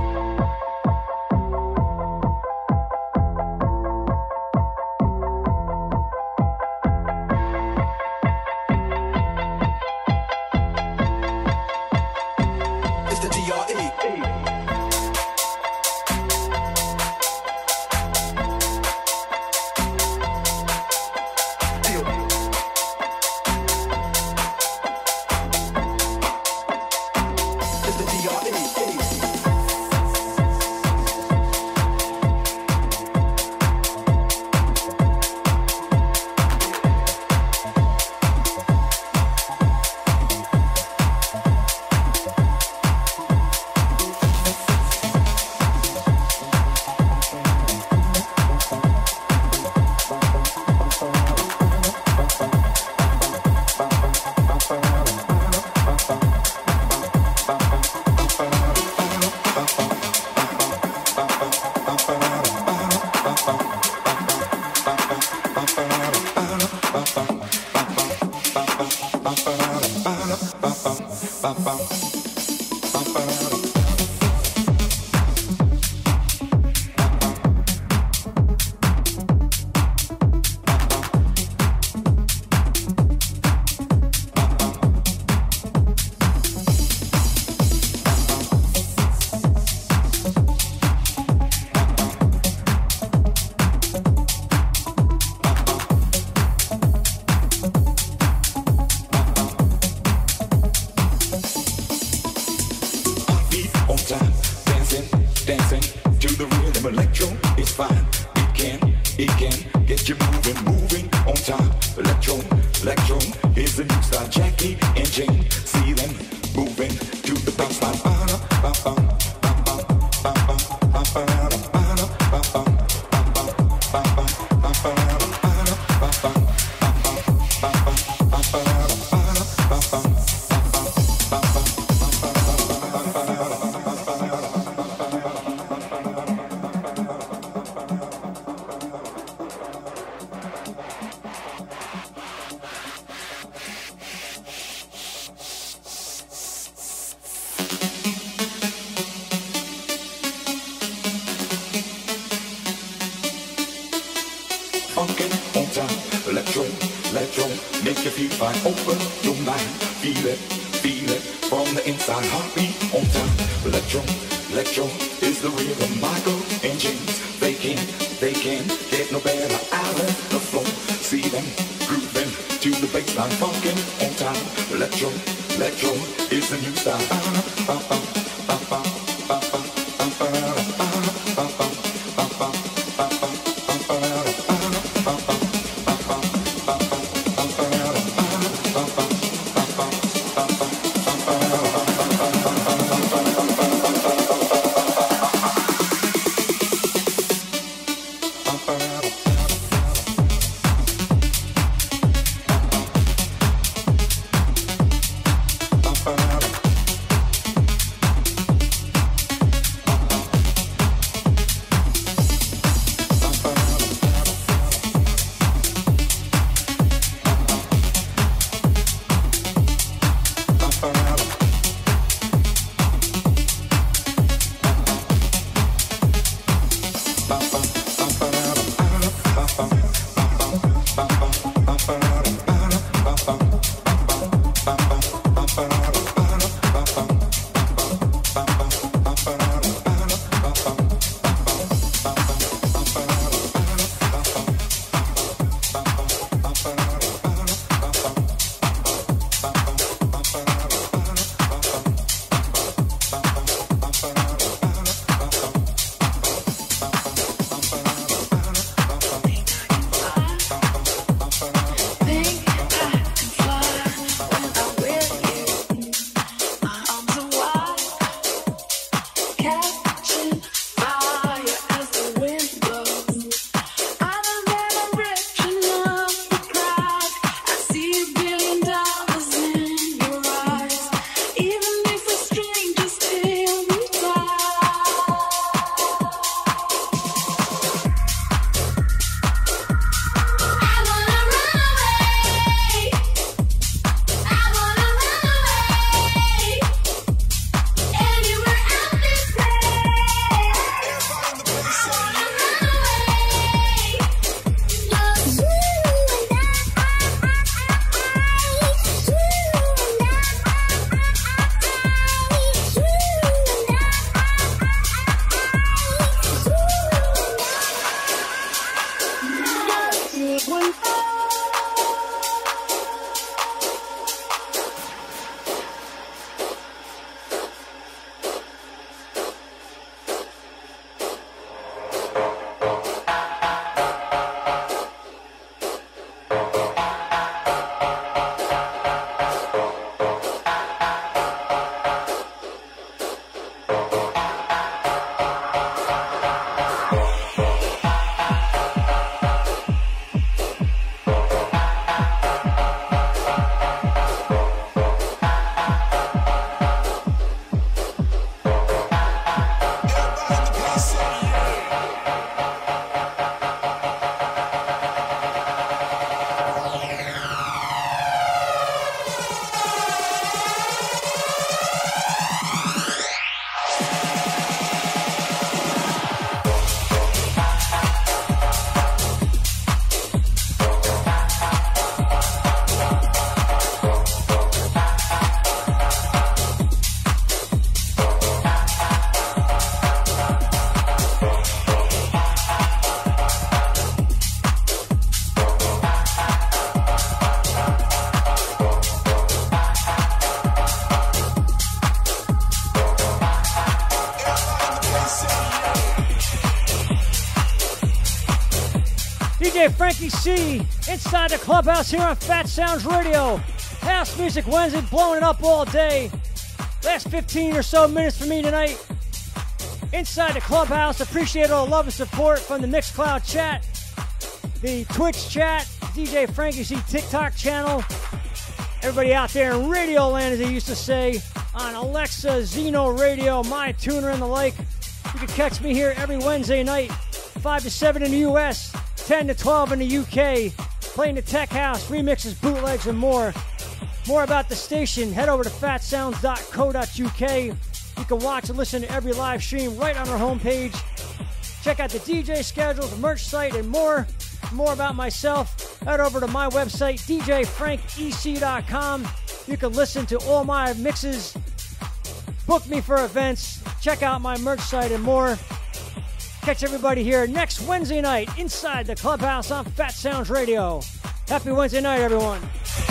FrankEC inside the clubhouse here on Phatsoundz Radio. House Music Wednesday, blowing it up all day. Last 15 or so minutes for me tonight. Inside the clubhouse, appreciate all the love and support from the Mixcloud chat, the Twitch chat, DJ FrankEC TikTok channel. Everybody out there in Radio Land, as they used to say, on Alexa, Zeno Radio, MyTuner, and the like. You can catch me here every Wednesday night, 5 to 7 in the U.S., 10 to 12 in the UK, playing the tech house, remixes, bootlegs, and more. More about the station, head over to phatsoundz.co.uk. You can watch and listen to every live stream right on our homepage. Check out the DJ schedules, the merch site, and more. More about myself, head over to my website, djfrankec.com. You can listen to all my mixes, book me for events, check out my merch site, and more. Catch everybody here next Wednesday night inside the clubhouse on Phatsoundz Radio. Happy Wednesday night, everyone.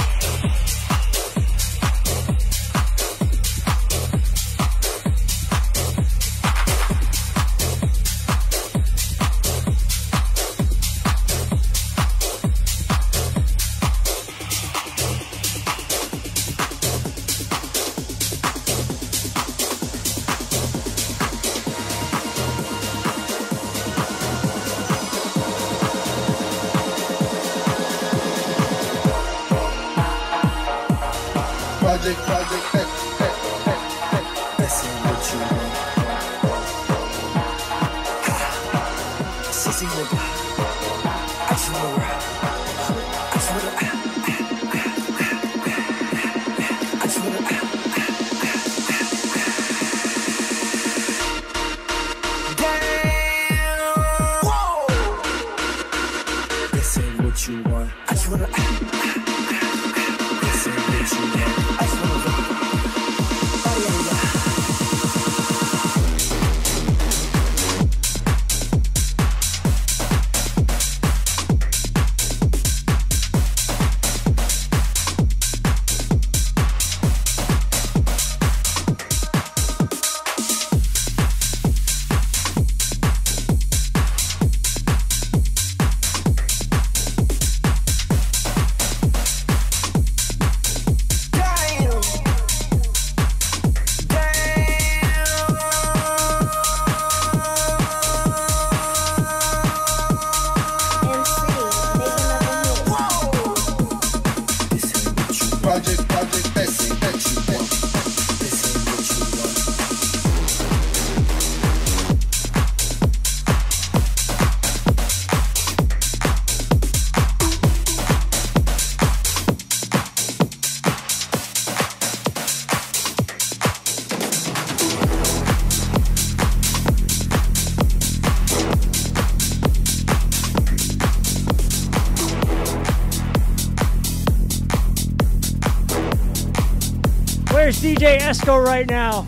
DJ Esco right now.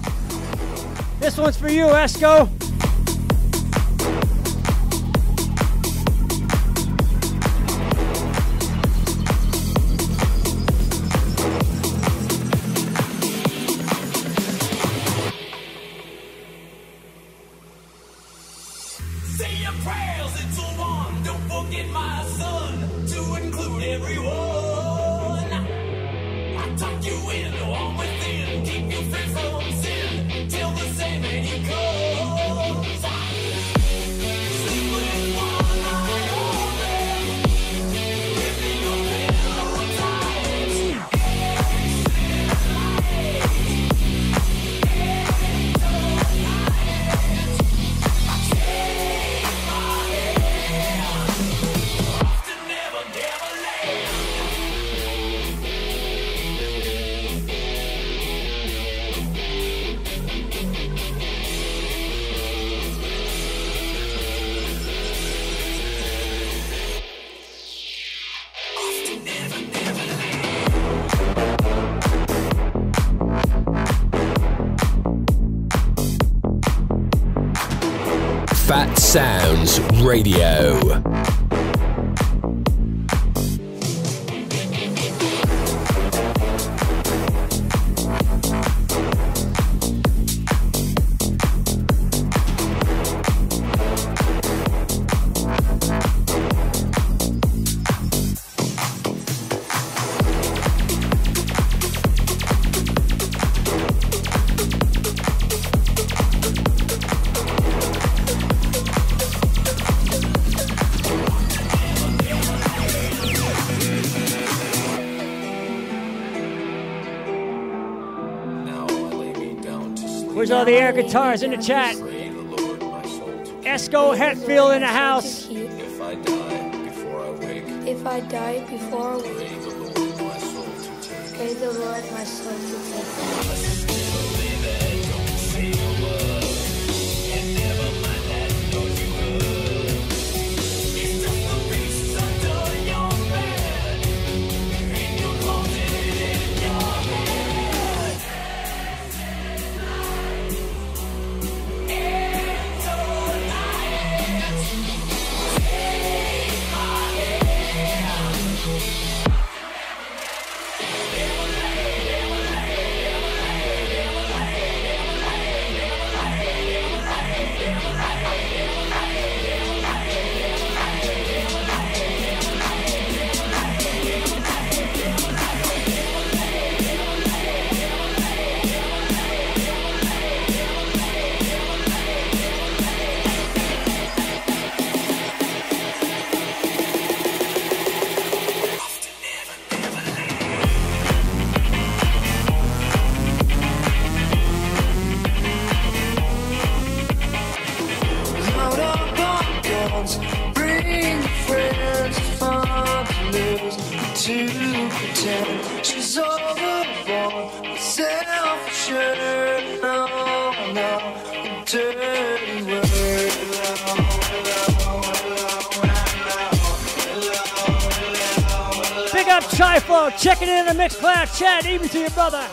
This one's for you, Esco. Say your prayers into one. Don't forget, my son, to include everyone. I tuck you in, on within, keep you free from sin, till the same man he comes. Sleep with one eye open, living your pillow tight. Phatsoundz Radio. Where's all the air guitars in the chat? Esco Hetfield in the house. If I die before I wake. If I die before I wake. Pray the Lord my soul to take. Bring friends, partners to pretend she's overborn, self-assured. No, no, dirty word. Big up Chi-Flow, checking in the Mixcloud chat, even to your brother.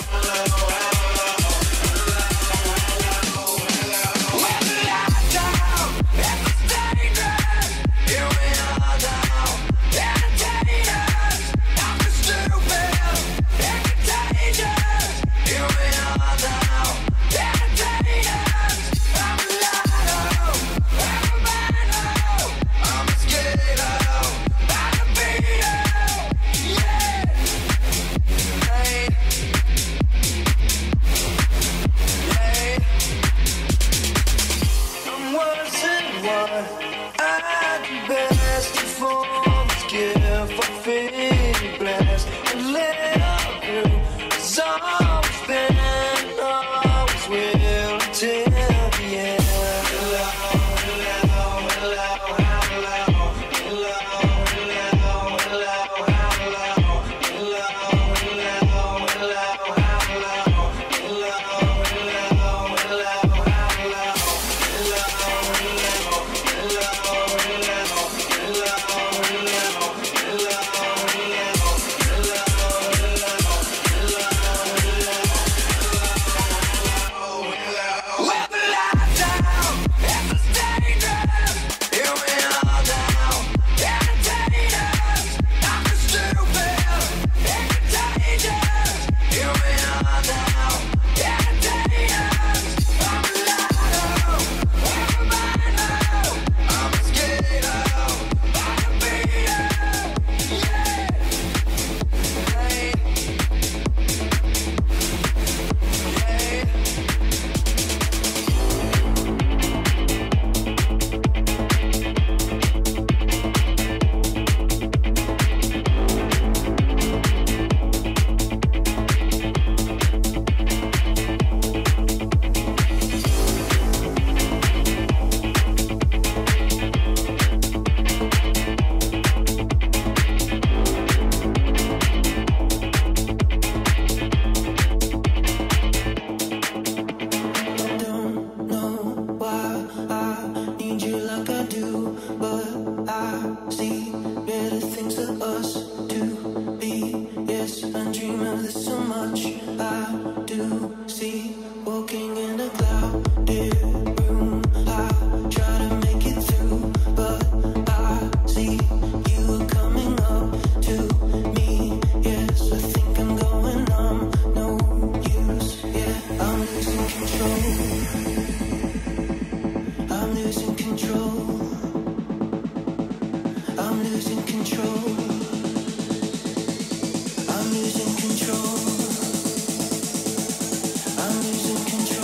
I'm losing control.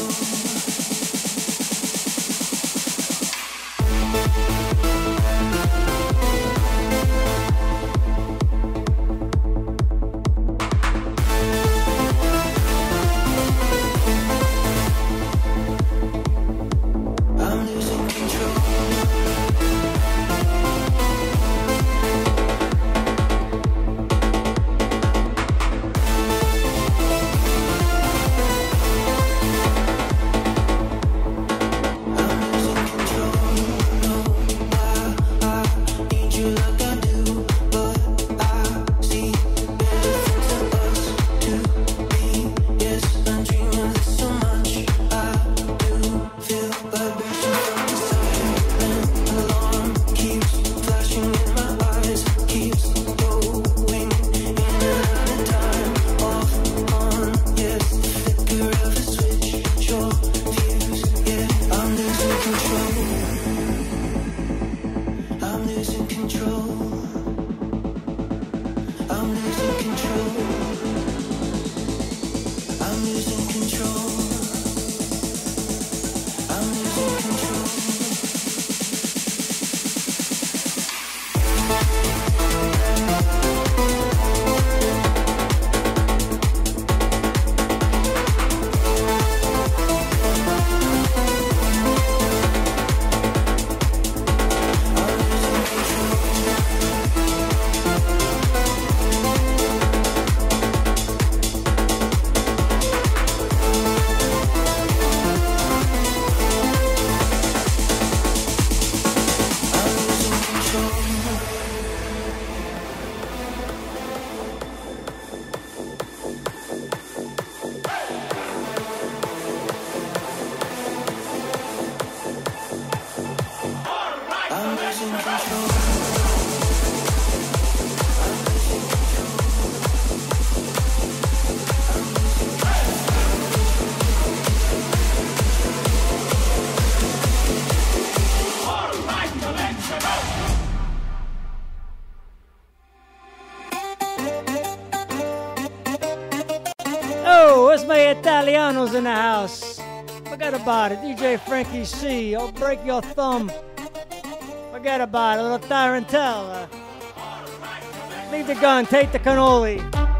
Where's my Italianos in the house? Forget about it. DJ FrankEC, I'll break your thumb. Forget about it. A little tarantella. Leave the gun, take the cannoli.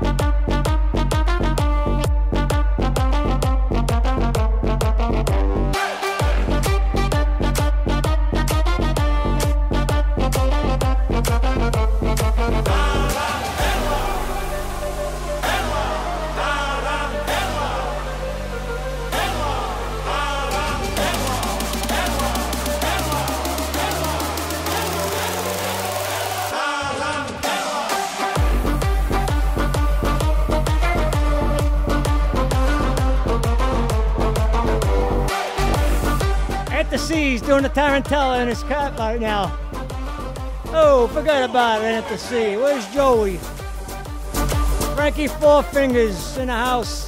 He's doing the tarantella in his cut right now. Oh, forget about it at the sea. Where's Joey? Frankie Four Fingers in the house.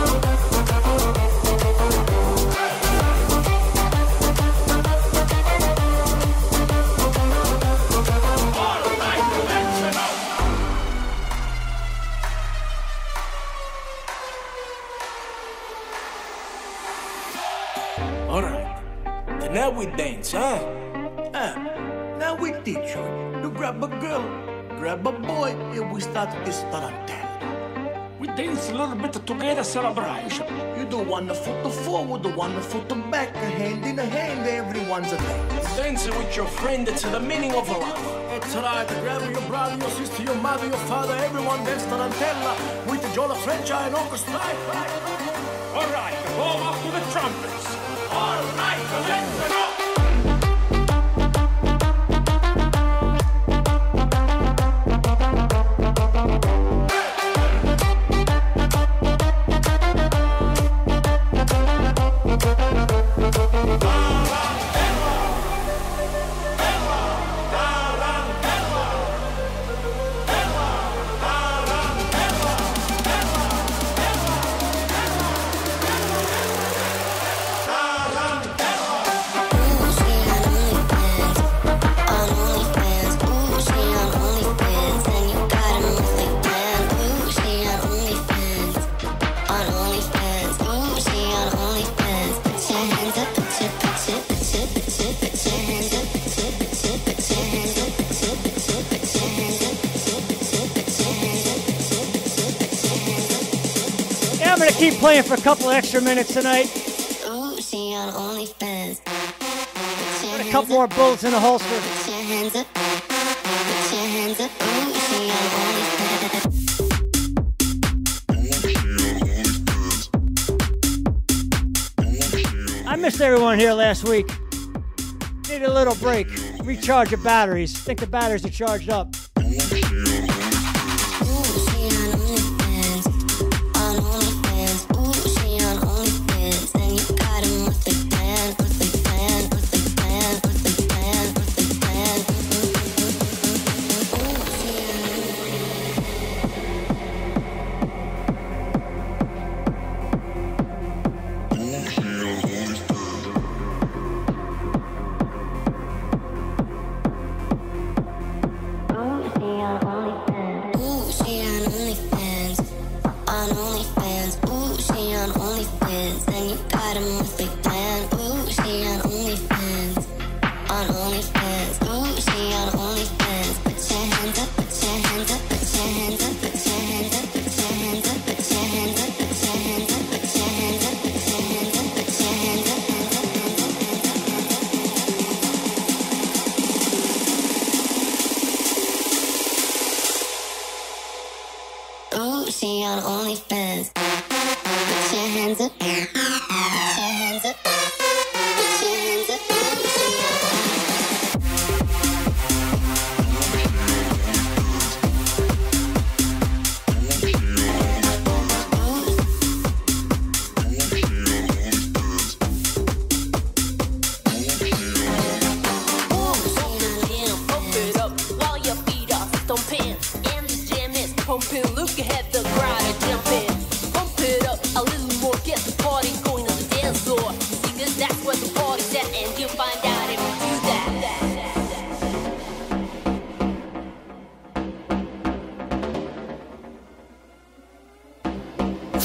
Now we dance, huh? Now we teach you. You grab a girl, grab a boy, and we start this tarantella. We dance a little bit together, celebration. You do 1 foot forward, 1 foot back, a hand in a hand, everyone's a dance. Dancing with your friend, it's the meaning of life. It's right, grab your brother, your sister, your mother, your father, everyone dance tarantella with the Jola French and orchestra. All right, warm up to the trumpets. All right, let's go. Keep playing for a couple extra minutes tonight. Ooh, she on OnlyFans. Got a couple more bullets in the holster. Put your hands up. Put your hands up. Ooh, she on OnlyFans. I missed everyone here last week. Need a little break. Recharge your batteries. Think the batteries are charged up.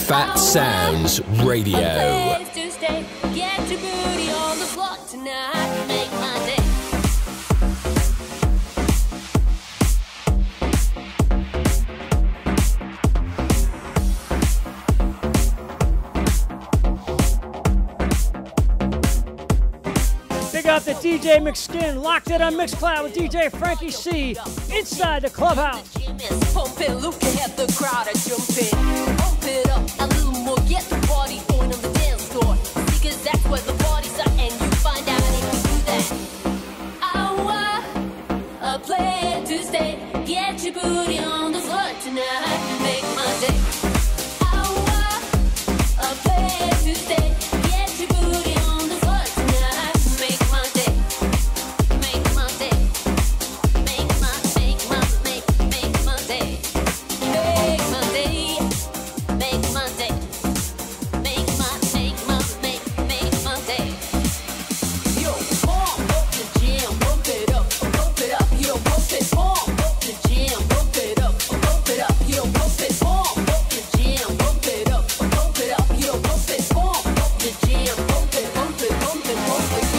Phatsoundz Radio. Place to stay. Get your booty on the floor tonight. Make my day. Big up the DJ McSkin, locked it on Mixcloud with DJ FrankEC inside the clubhouse. Pump it, look at the crowd, I jump in. Pump it up a little more, get the party going on the dance floor. Because that's where the party's at, and you find out if you do that. A place to stay. Get your booty on the floor tonight. Make my day. A place to stay. Get your booty on the floor tonight. Make my day. Make my day. Make my day. Make my day. Make my day. Make my day. Make my day. Yo, pump up the jam, pump it up, pump it up. Yo, pump it, pump up the jam, pump it up, pump it up. Yo, pump it, pump up the jam, pump it up, pump it up. Yo, pump it, pump up the jam, pump it, pump it, pump it, pump it.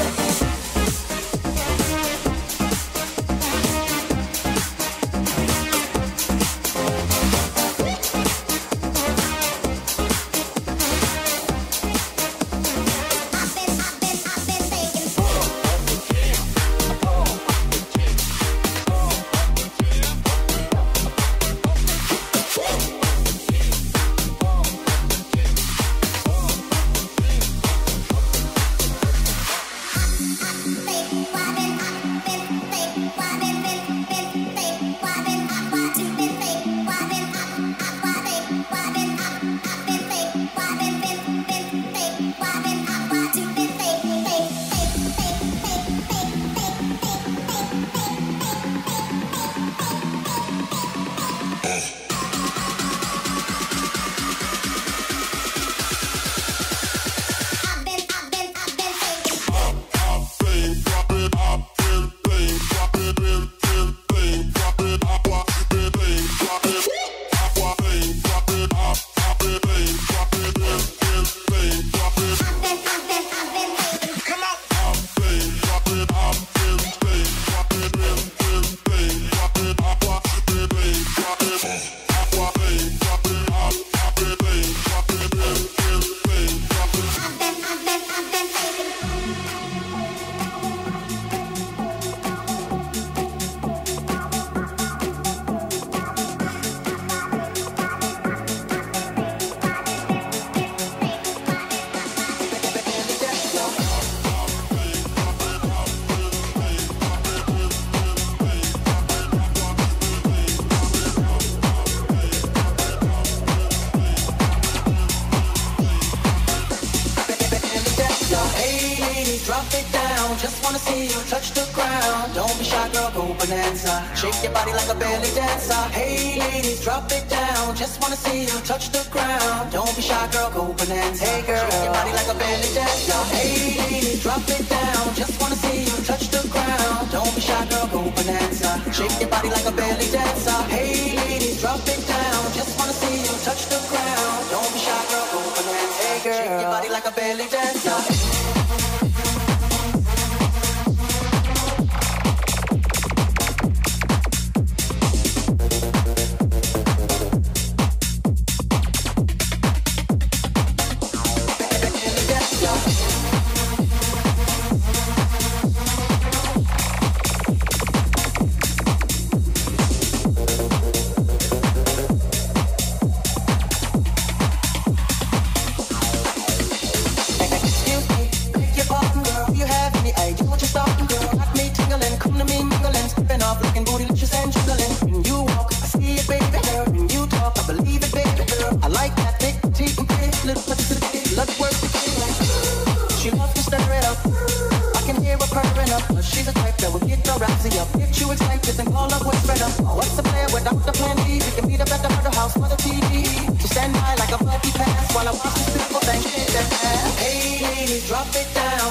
Shake your body like a belly dancer. Hey ladies, drop it down. Just wanna see you touch the ground. Don't be shy, girl, go bonanza. Hey girl, shake your body like a belly dancer. Hey ladies, drop it down. Just wanna see you touch the ground. Don't be shy, girl, go bonanza. Shake your body like a belly dancer. Hey ladies, drop it down. Just wanna see you touch the ground. Don't be shy, girl, go bonanza. Hey girl, shake your body like a belly dancer.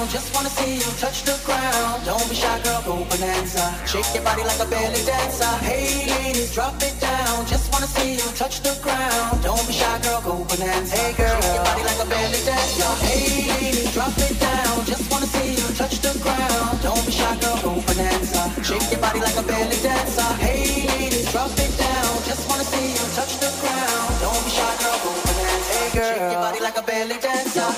just wanna see you touch the ground. Don't be shy, girl, go bonanza. Shake your body like a belly dancer. Hey ladies, drop it down. Just wanna see you touch the ground. Don't be shy, girl, go bonanza. Hey girl, shake your body like a belly dancer. Hey ladies, drop it down. Just wanna see you touch the ground. Don't be shy, girl, go bonanza. Shake your body like a belly dancer. Hey ladies, drop it down. Just wanna see you touch the ground. Don't be shy, girl, go bonanza. Hey girl, shake your body like a belly dancer.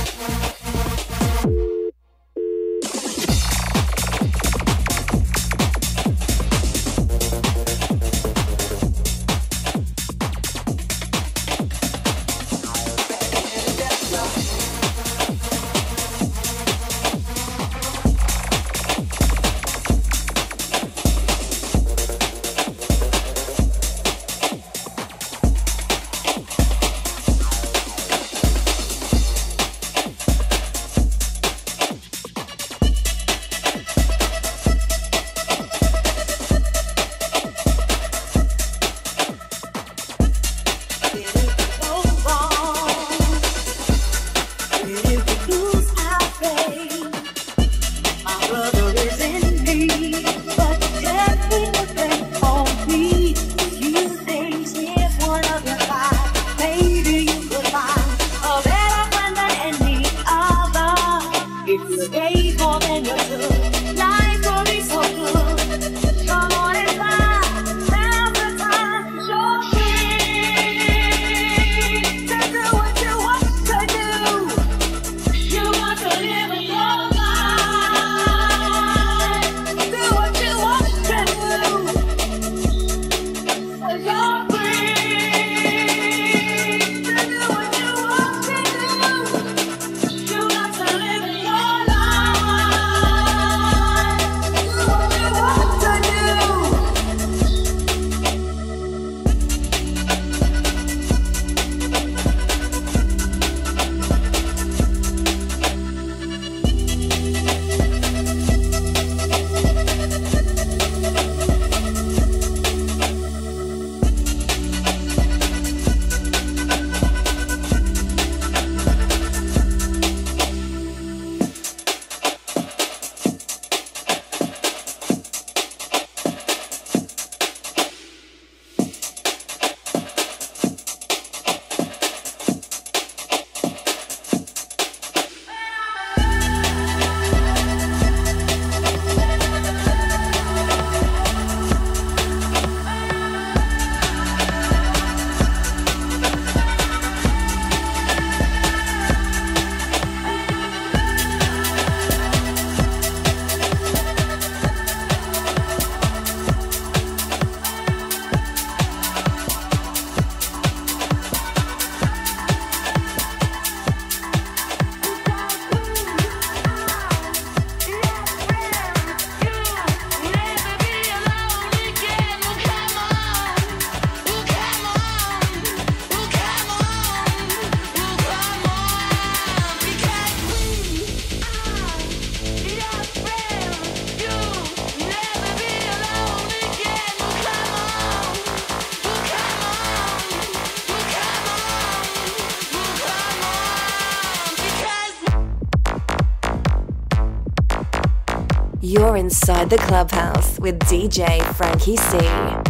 You're inside the clubhouse with DJ FrankEC.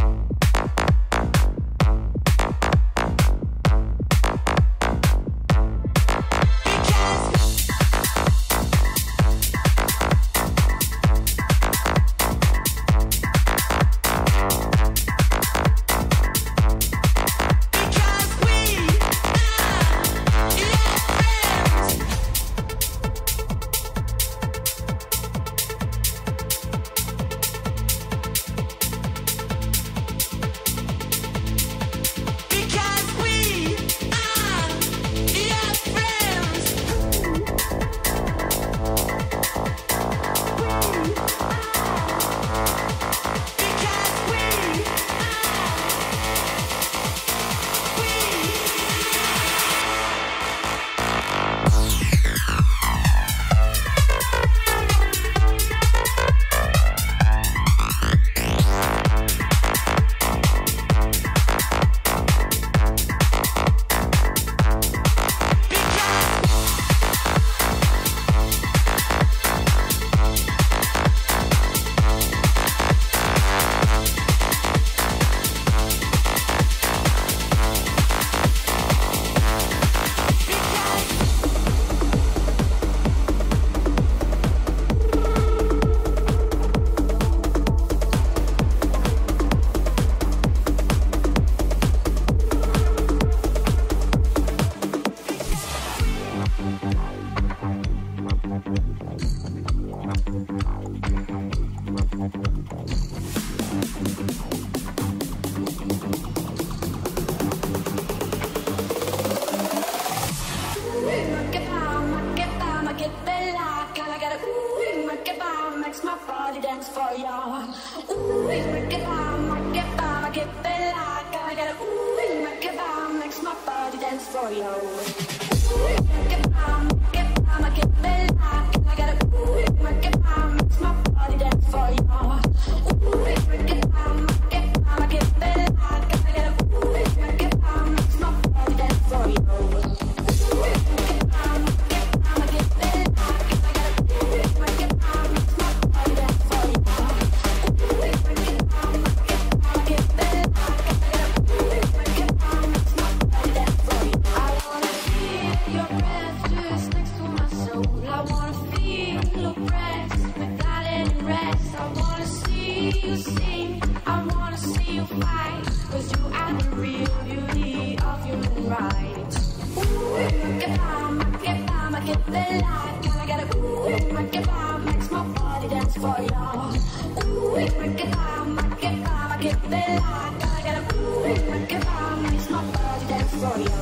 for you. Get down, I get bella. Can I get a get down, makes my body dance for you. Get down, I get bella. Can I get a get down, makes my body dance for you. Get down, I get bella. Can I get a get down, makes my body dance for you. Get down, I get bella. Can I get a get down, makes my body dance for you. I wanna feel your breath just next to my soul. I wanna feel your breath without any rest. I wanna see you sing, I wanna see you fight, 'cause you are the real beauty of human rights. Get down, I get the light. Can I get a get down, makes my body dance for y'all. Get down, I get the light. Can I get a get down, makes my body dance for you.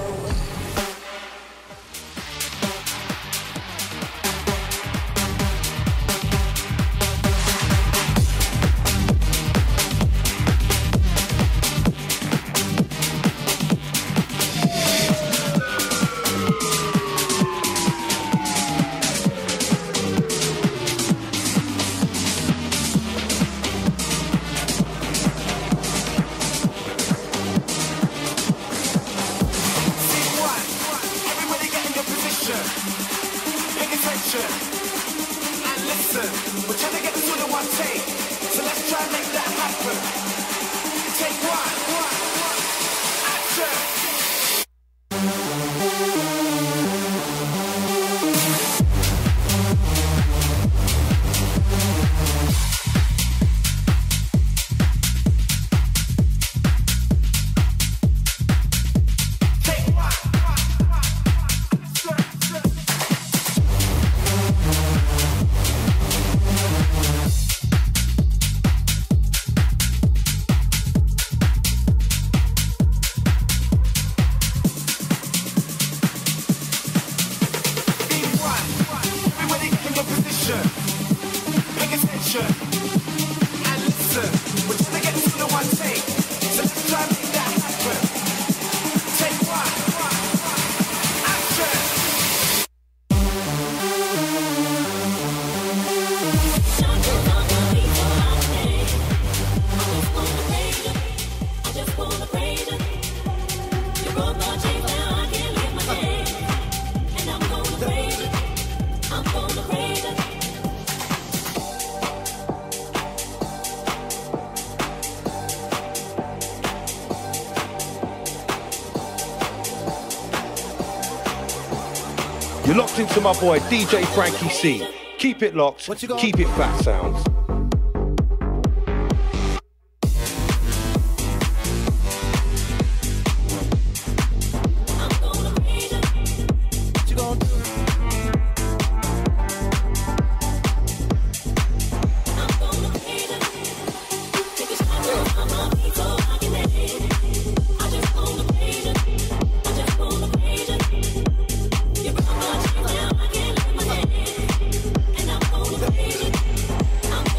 You're locked into my boy DJ FrankEC. Keep it locked, keep it Phatsoundz. I'm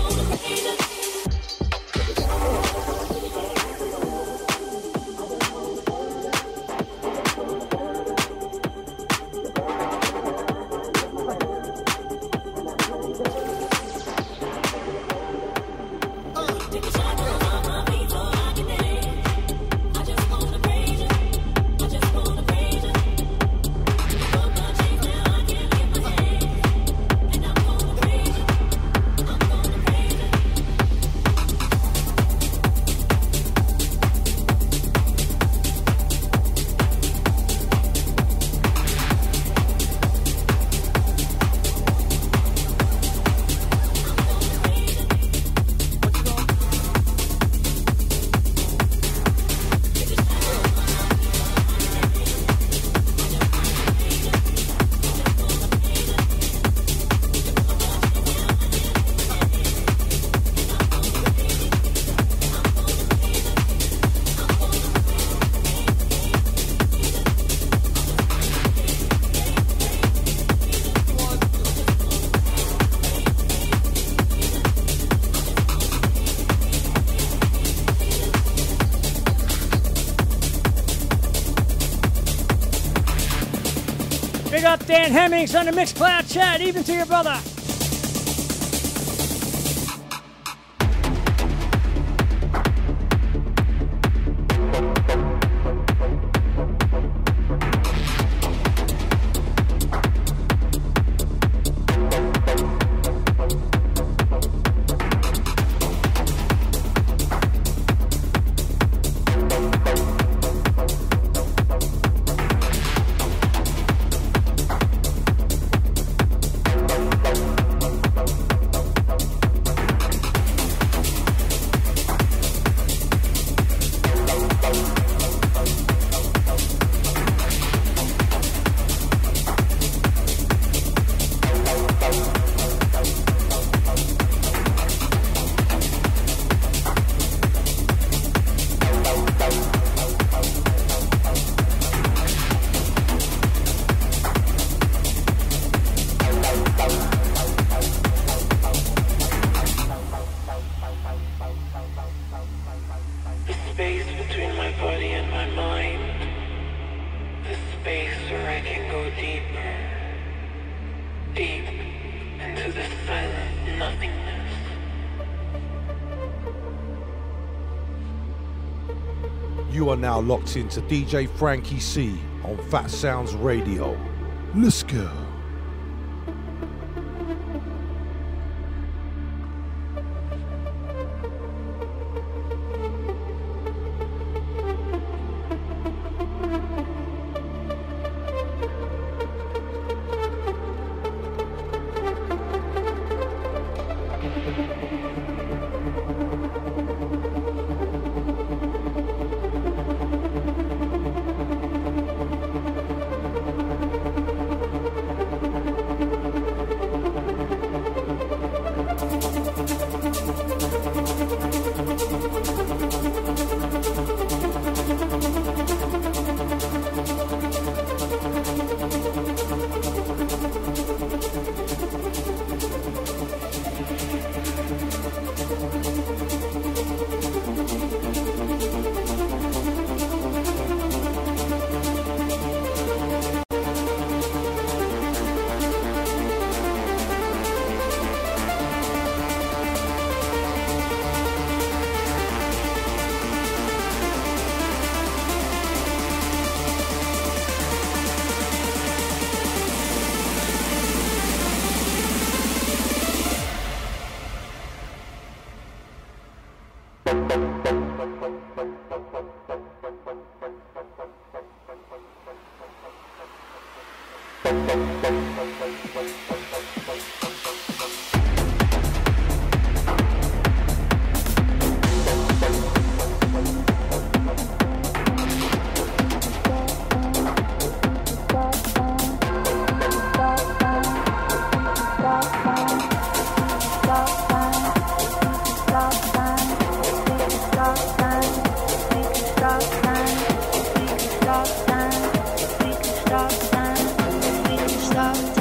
Big up Dan Hemmings on the Mixcloud chat. Even to your brother. You are now locked into DJ FrankEC on Phatsoundz Radio. Let's go. Stop.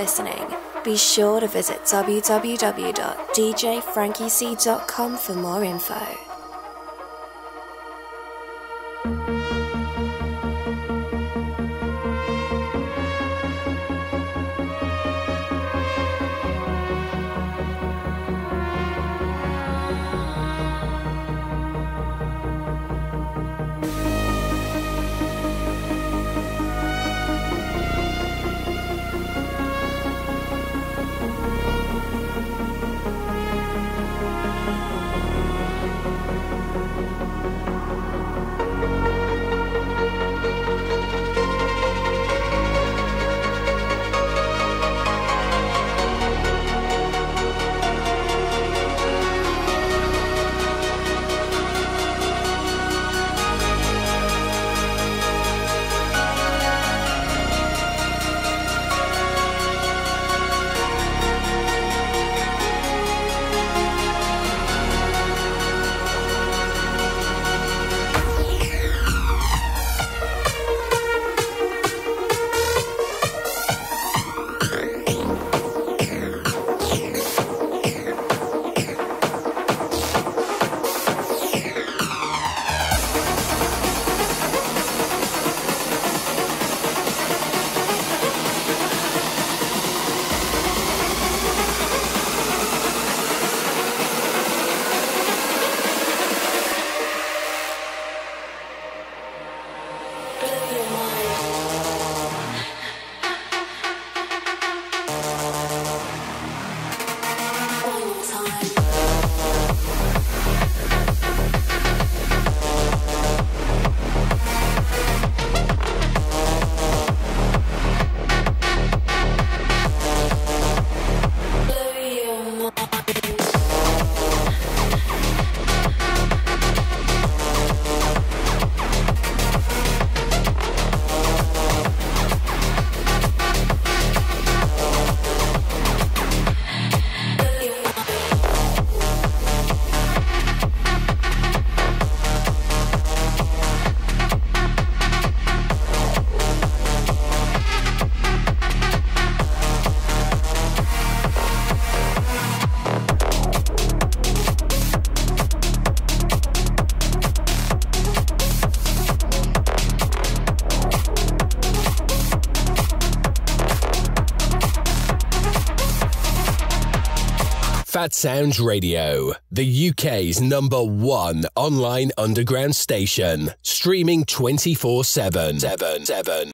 listening. Be sure to visit www.djfrankec.com for more info. Phatsoundz Radio, the UK's #1 online underground station, streaming 24/7.